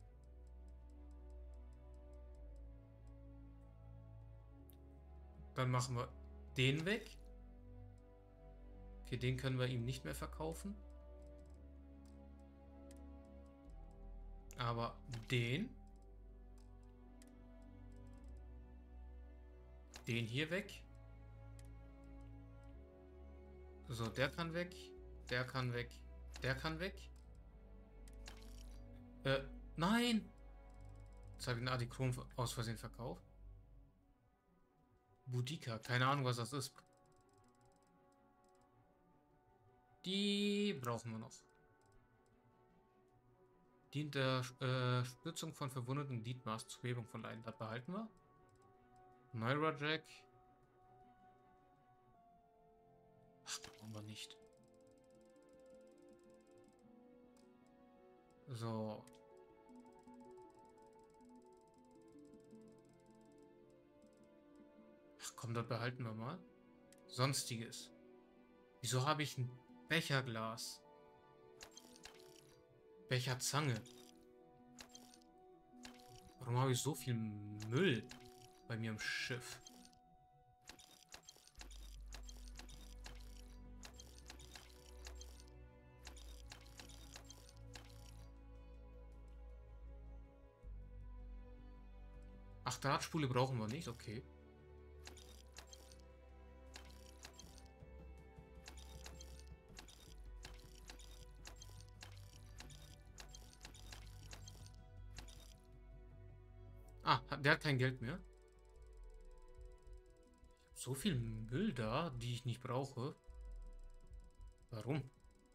[SPEAKER 1] Dann machen wir den weg. Okay, den können wir ihm nicht mehr verkaufen. Aber den. Den hier weg. So, der kann weg. Der kann weg. Der kann weg. Äh, nein! Jetzt habe ich einen Adichrom aus Versehen verkauft. Boudica, keine Ahnung, was das ist. Die brauchen wir noch. Dient der äh, Stützung von verwundeten Gliedmaßen zur Hebung von Leiden. Das behalten wir. Neura Jack. Ach, brauchen wir nicht. So. Ach komm, das behalten wir mal. Sonstiges. Wieso habe ich ein Becherglas? Becherzange. Warum habe ich so viel Müll bei mir im Schiff? Ach, Drahtspule brauchen wir nicht, okay. Ah, der hat kein Geld mehr. So viel Müll da, die ich nicht brauche. Warum?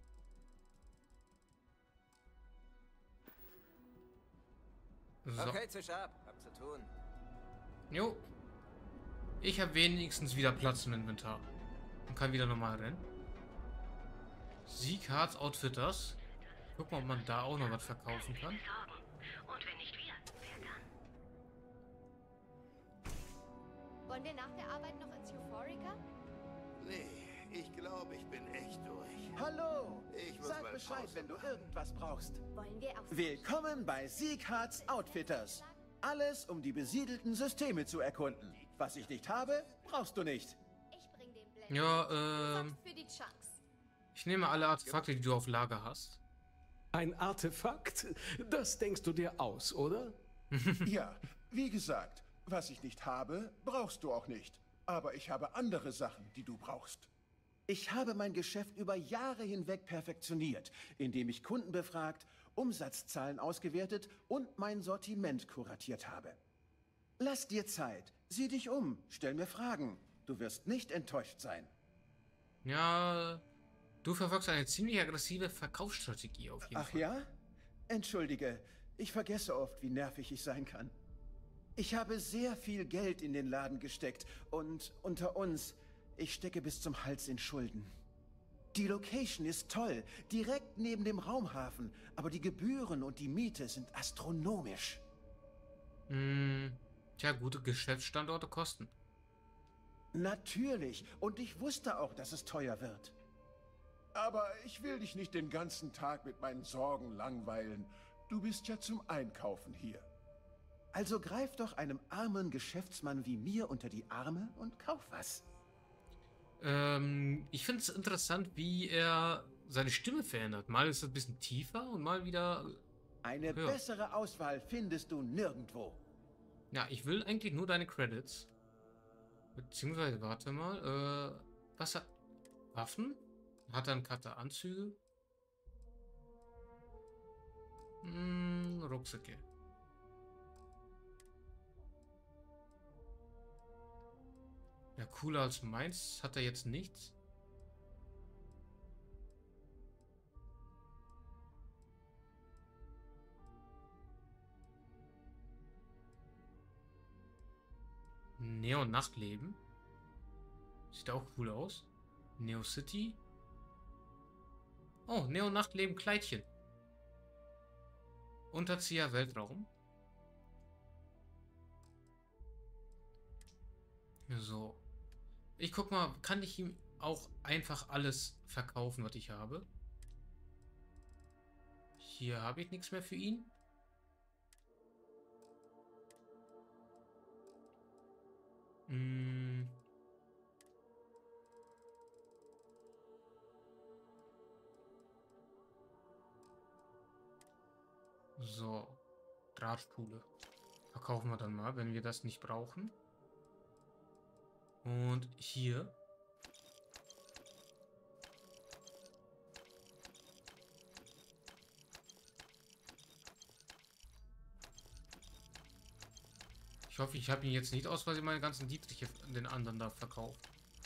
[SPEAKER 1] So.
[SPEAKER 12] Okay, Tisch ab. Hab zu tun.
[SPEAKER 1] Jo. Ich habe wenigstens wieder Platz im Inventar. Und kann wieder normal rennen. Sieghards Outfitters. Guck mal, ob man da auch noch was verkaufen kann.
[SPEAKER 11] Und wenn nicht wir, wer dann? Wollen wir nach der Arbeit noch ins Euphorica?
[SPEAKER 8] Nee, ich glaube,
[SPEAKER 13] ich bin echt durch.
[SPEAKER 14] Hallo!
[SPEAKER 13] Ich muss
[SPEAKER 14] Sag
[SPEAKER 13] mal
[SPEAKER 14] Bescheid,
[SPEAKER 13] Pause
[SPEAKER 14] wenn du
[SPEAKER 13] machen.
[SPEAKER 14] irgendwas brauchst.
[SPEAKER 11] Wollen wir auf...
[SPEAKER 14] Willkommen bei Siegharts Outfitters. Alles, um die besiedelten Systeme zu erkunden. Was ich nicht habe, brauchst du nicht.
[SPEAKER 11] Ich bring den Blend.
[SPEAKER 1] Ja, ähm...
[SPEAKER 11] Für die Chunks.
[SPEAKER 1] Ich nehme alle Artefakte, die du auf Lager hast.
[SPEAKER 15] Ein Artefakt? Das denkst du dir aus, oder?
[SPEAKER 16] Ja, wie gesagt, was ich nicht habe, brauchst du auch nicht. Aber ich habe andere Sachen, die du brauchst.
[SPEAKER 14] Ich habe mein Geschäft über Jahre hinweg perfektioniert, indem ich Kunden befragt, Umsatzzahlen ausgewertet und mein Sortiment kuratiert habe. Lass dir Zeit, sieh dich um, stell mir Fragen. Du wirst nicht enttäuscht sein.
[SPEAKER 1] Ja, du verfolgst eine ziemlich aggressive Verkaufsstrategie auf jeden
[SPEAKER 14] Ach
[SPEAKER 1] Fall.
[SPEAKER 14] ja? Entschuldige, ich vergesse oft, wie nervig ich sein kann. Ich habe sehr viel Geld in den Laden gesteckt und unter uns, ich stecke bis zum Hals in Schulden. Die Location ist toll, direkt neben dem Raumhafen, aber die Gebühren und die Miete sind astronomisch.
[SPEAKER 1] Hm, tja, gute Geschäftsstandorte kosten.
[SPEAKER 14] Natürlich, und ich wusste auch, dass es teuer wird.
[SPEAKER 16] Aber ich will dich nicht den ganzen Tag mit meinen Sorgen langweilen. Du bist ja zum Einkaufen hier.
[SPEAKER 14] Also greif doch einem armen Geschäftsmann wie mir unter die Arme und kauf was.
[SPEAKER 1] Ähm, ich finde es interessant, wie er seine Stimme verändert. Mal ist es ein bisschen tiefer und mal wieder
[SPEAKER 14] Eine
[SPEAKER 1] höher.
[SPEAKER 14] bessere Auswahl findest du nirgendwo.
[SPEAKER 1] Ja, ich will eigentlich nur deine Credits. Beziehungsweise, warte mal, äh, was hat... Waffen? Hat er einen Cutter Anzüge? Hm, Rucksäcke. Ja, cooler als meins hat er jetzt nichts. Neon Nachtleben. Sieht auch cool aus. Neo City. Oh, Neon Nachtleben Kleidchen. Unterzieher Weltraum. So. Ich guck mal, kann ich ihm auch einfach alles verkaufen, was ich habe? Hier habe ich nichts mehr für ihn. Hm. So. Drahtspule. Verkaufen wir dann mal, wenn wir das nicht brauchen. Und hier. Ich hoffe, ich habe ihn jetzt nicht aus, weil sie meine ganzen Dietriche den anderen da verkauft.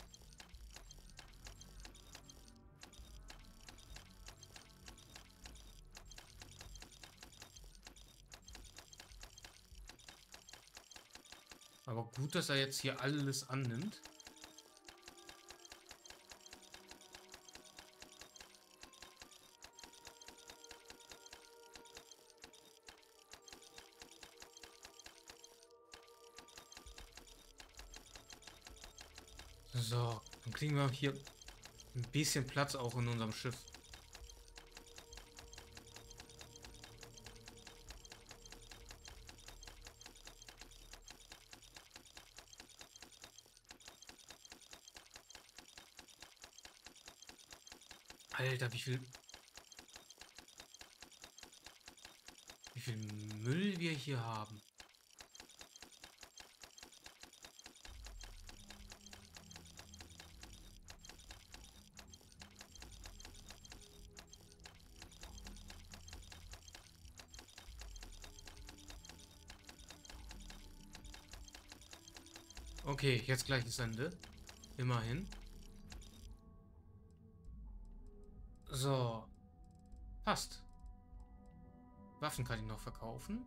[SPEAKER 1] Aber gut, dass er jetzt hier alles annimmt. So, dann kriegen wir hier ein bisschen Platz auch in unserem Schiff. Alter, wie viel... Wie viel Müll wir hier haben. Okay, jetzt gleiches Ende. Immerhin. So. Passt. Waffen kann ich noch verkaufen.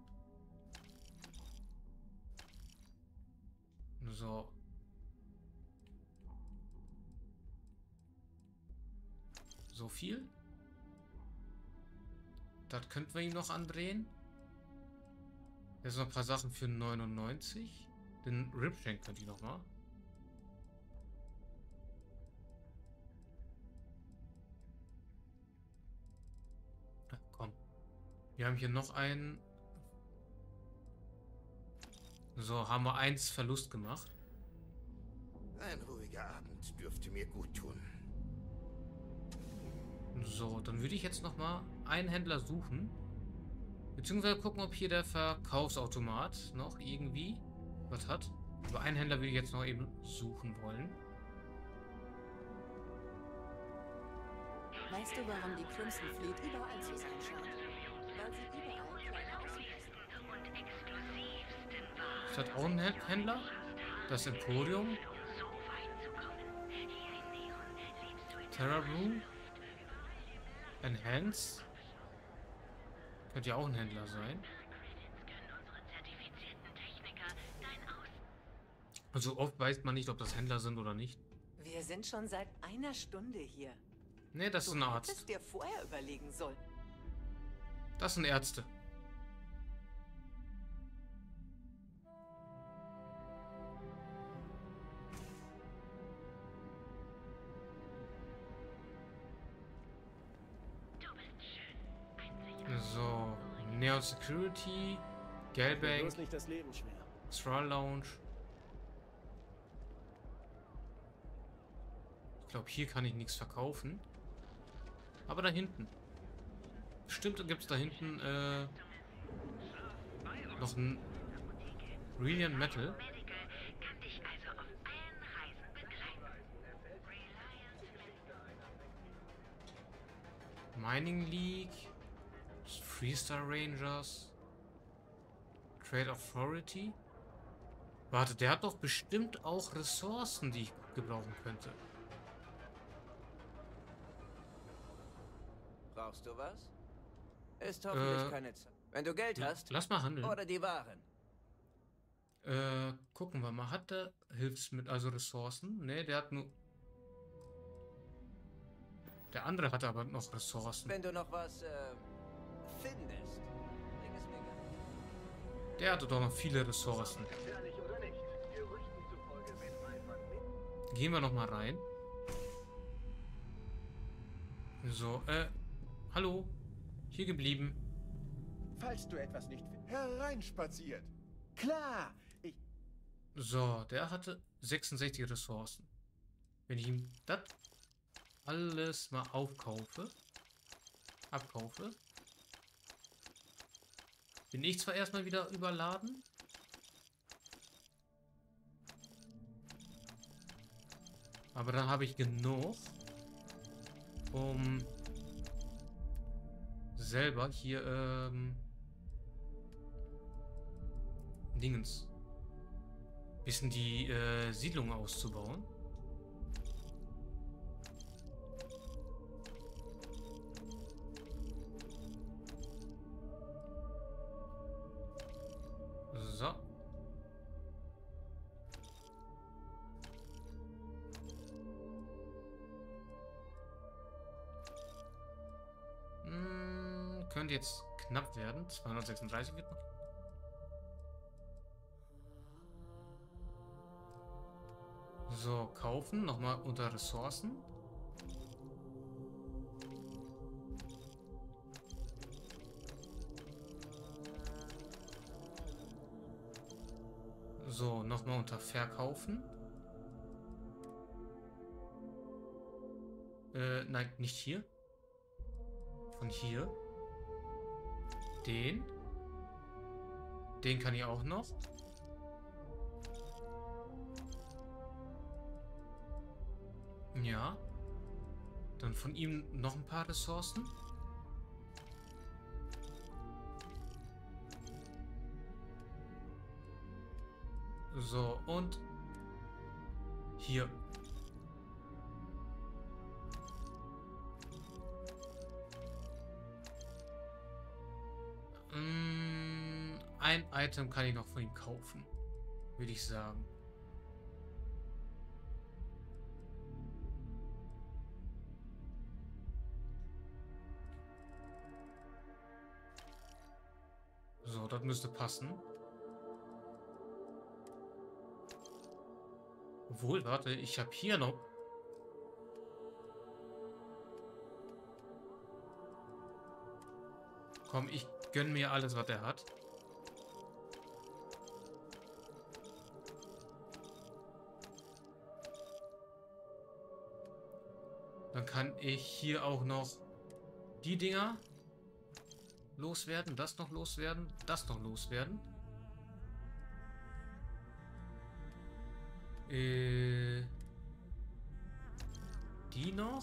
[SPEAKER 1] So. So viel. Das könnten wir ihm noch andrehen. Jetzt noch ein paar Sachen für neunundneunzig. Den Ripshank könnte ich noch mal. Wir haben hier noch einen. So, haben wir eins Verlust gemacht.
[SPEAKER 13] Ein ruhiger Abend dürfte mir gut tun.
[SPEAKER 1] So, dann würde ich jetzt noch mal einen Händler suchen. Beziehungsweise gucken, ob hier der Verkaufsautomat noch irgendwie was hat. Aber einen Händler würde ich jetzt noch eben suchen wollen.
[SPEAKER 10] Weißt du, warum die Crimson Fleet überall zu sein scheint? Weil sie überall kleine Außenposten und exklusivsten Waren.
[SPEAKER 1] Ist das auch ein Händler? Das Emporium? Terra Room? Enhance? Könnte ja auch ein Händler sein. Also oft weiß man nicht, ob das Händler sind oder nicht.
[SPEAKER 17] Wir sind schon seit einer Stunde hier.
[SPEAKER 1] Nee, das ist ein Arzt.
[SPEAKER 17] Du hättest dir vorher überlegen sollen.
[SPEAKER 1] Das sind Ärzte. So, Neo Security, Gelbank,
[SPEAKER 15] Bloß nicht das Leben schwer.
[SPEAKER 1] Thrall Lounge. Ich glaube, hier kann ich nichts verkaufen. Aber da hinten. Bestimmt gibt es da hinten äh, noch ein Reliant Metal. Mining League. Freestar Rangers. Trade Authority. Warte, der hat doch bestimmt auch Ressourcen, die ich gebrauchen könnte.
[SPEAKER 12] Brauchst du was? Ist hoffentlich
[SPEAKER 1] Äh,
[SPEAKER 12] keine Zeit. Wenn du Geld hast.
[SPEAKER 1] Lass mal handeln.
[SPEAKER 12] Oder die Waren.
[SPEAKER 1] Äh, gucken wir mal. Hat der Hilfsmittel, also Ressourcen? Ne, der hat nur... Der andere hat aber noch Ressourcen.
[SPEAKER 12] Wenn du noch was, äh, findest, bring es mir gerne.
[SPEAKER 1] Der hatte doch noch viele Ressourcen. Gehen wir noch mal rein. So, äh, hallo. Hier geblieben.
[SPEAKER 14] Falls du etwas nicht findest.
[SPEAKER 16] Hereinspaziert.
[SPEAKER 14] Klar, ich...
[SPEAKER 1] So, der hatte sechsundsechzig Ressourcen. Wenn ich ihm das alles mal aufkaufe, abkaufe, bin ich zwar erstmal wieder überladen, aber dann habe ich genug, um selber hier ähm, Dingens bisschen die äh, Siedlung auszubauen. So. Hm, könnte jetzt knapp werden. zweihundertsechsunddreißig wird noch. So, kaufen. Nochmal unter Ressourcen. So, nochmal unter Verkaufen. Äh, nein, nicht hier. Von hier. Den. Den kann ich auch noch. Ja. Dann von ihm noch ein paar Ressourcen. So, und hier. Mm, ein Item kann ich noch von ihm kaufen, würde ich sagen. So, das müsste passen. Obwohl, warte, ich habe hier noch... Komm, ich gönne mir alles, was er hat. Dann kann ich hier auch noch die Dinger loswerden, das noch loswerden, das noch loswerden. Äh, die noch.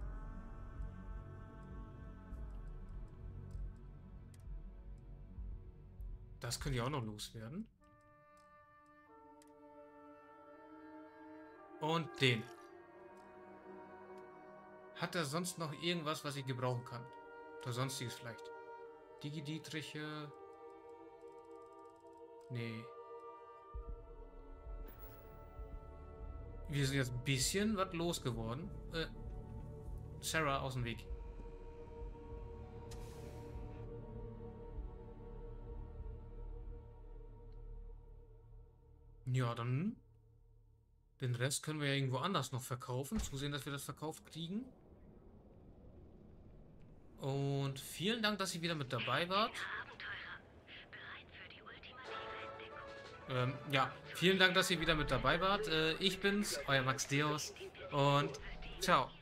[SPEAKER 1] Das können die auch noch loswerden. Und den. Hat er sonst noch irgendwas, was ich gebrauchen kann? Oder sonstiges vielleicht? Digi-Dietriche. Nee. Wir sind jetzt ein bisschen was losgeworden. Äh, Sarah aus dem Weg. Ja, dann... Den Rest können wir ja irgendwo anders noch verkaufen. Zusehen, dass wir das verkauft kriegen. Und vielen Dank, dass ihr wieder mit dabei wart. Ähm, ja, vielen Dank, dass ihr wieder mit dabei wart. Äh, ich bin's, euer Max Deus. Und ciao.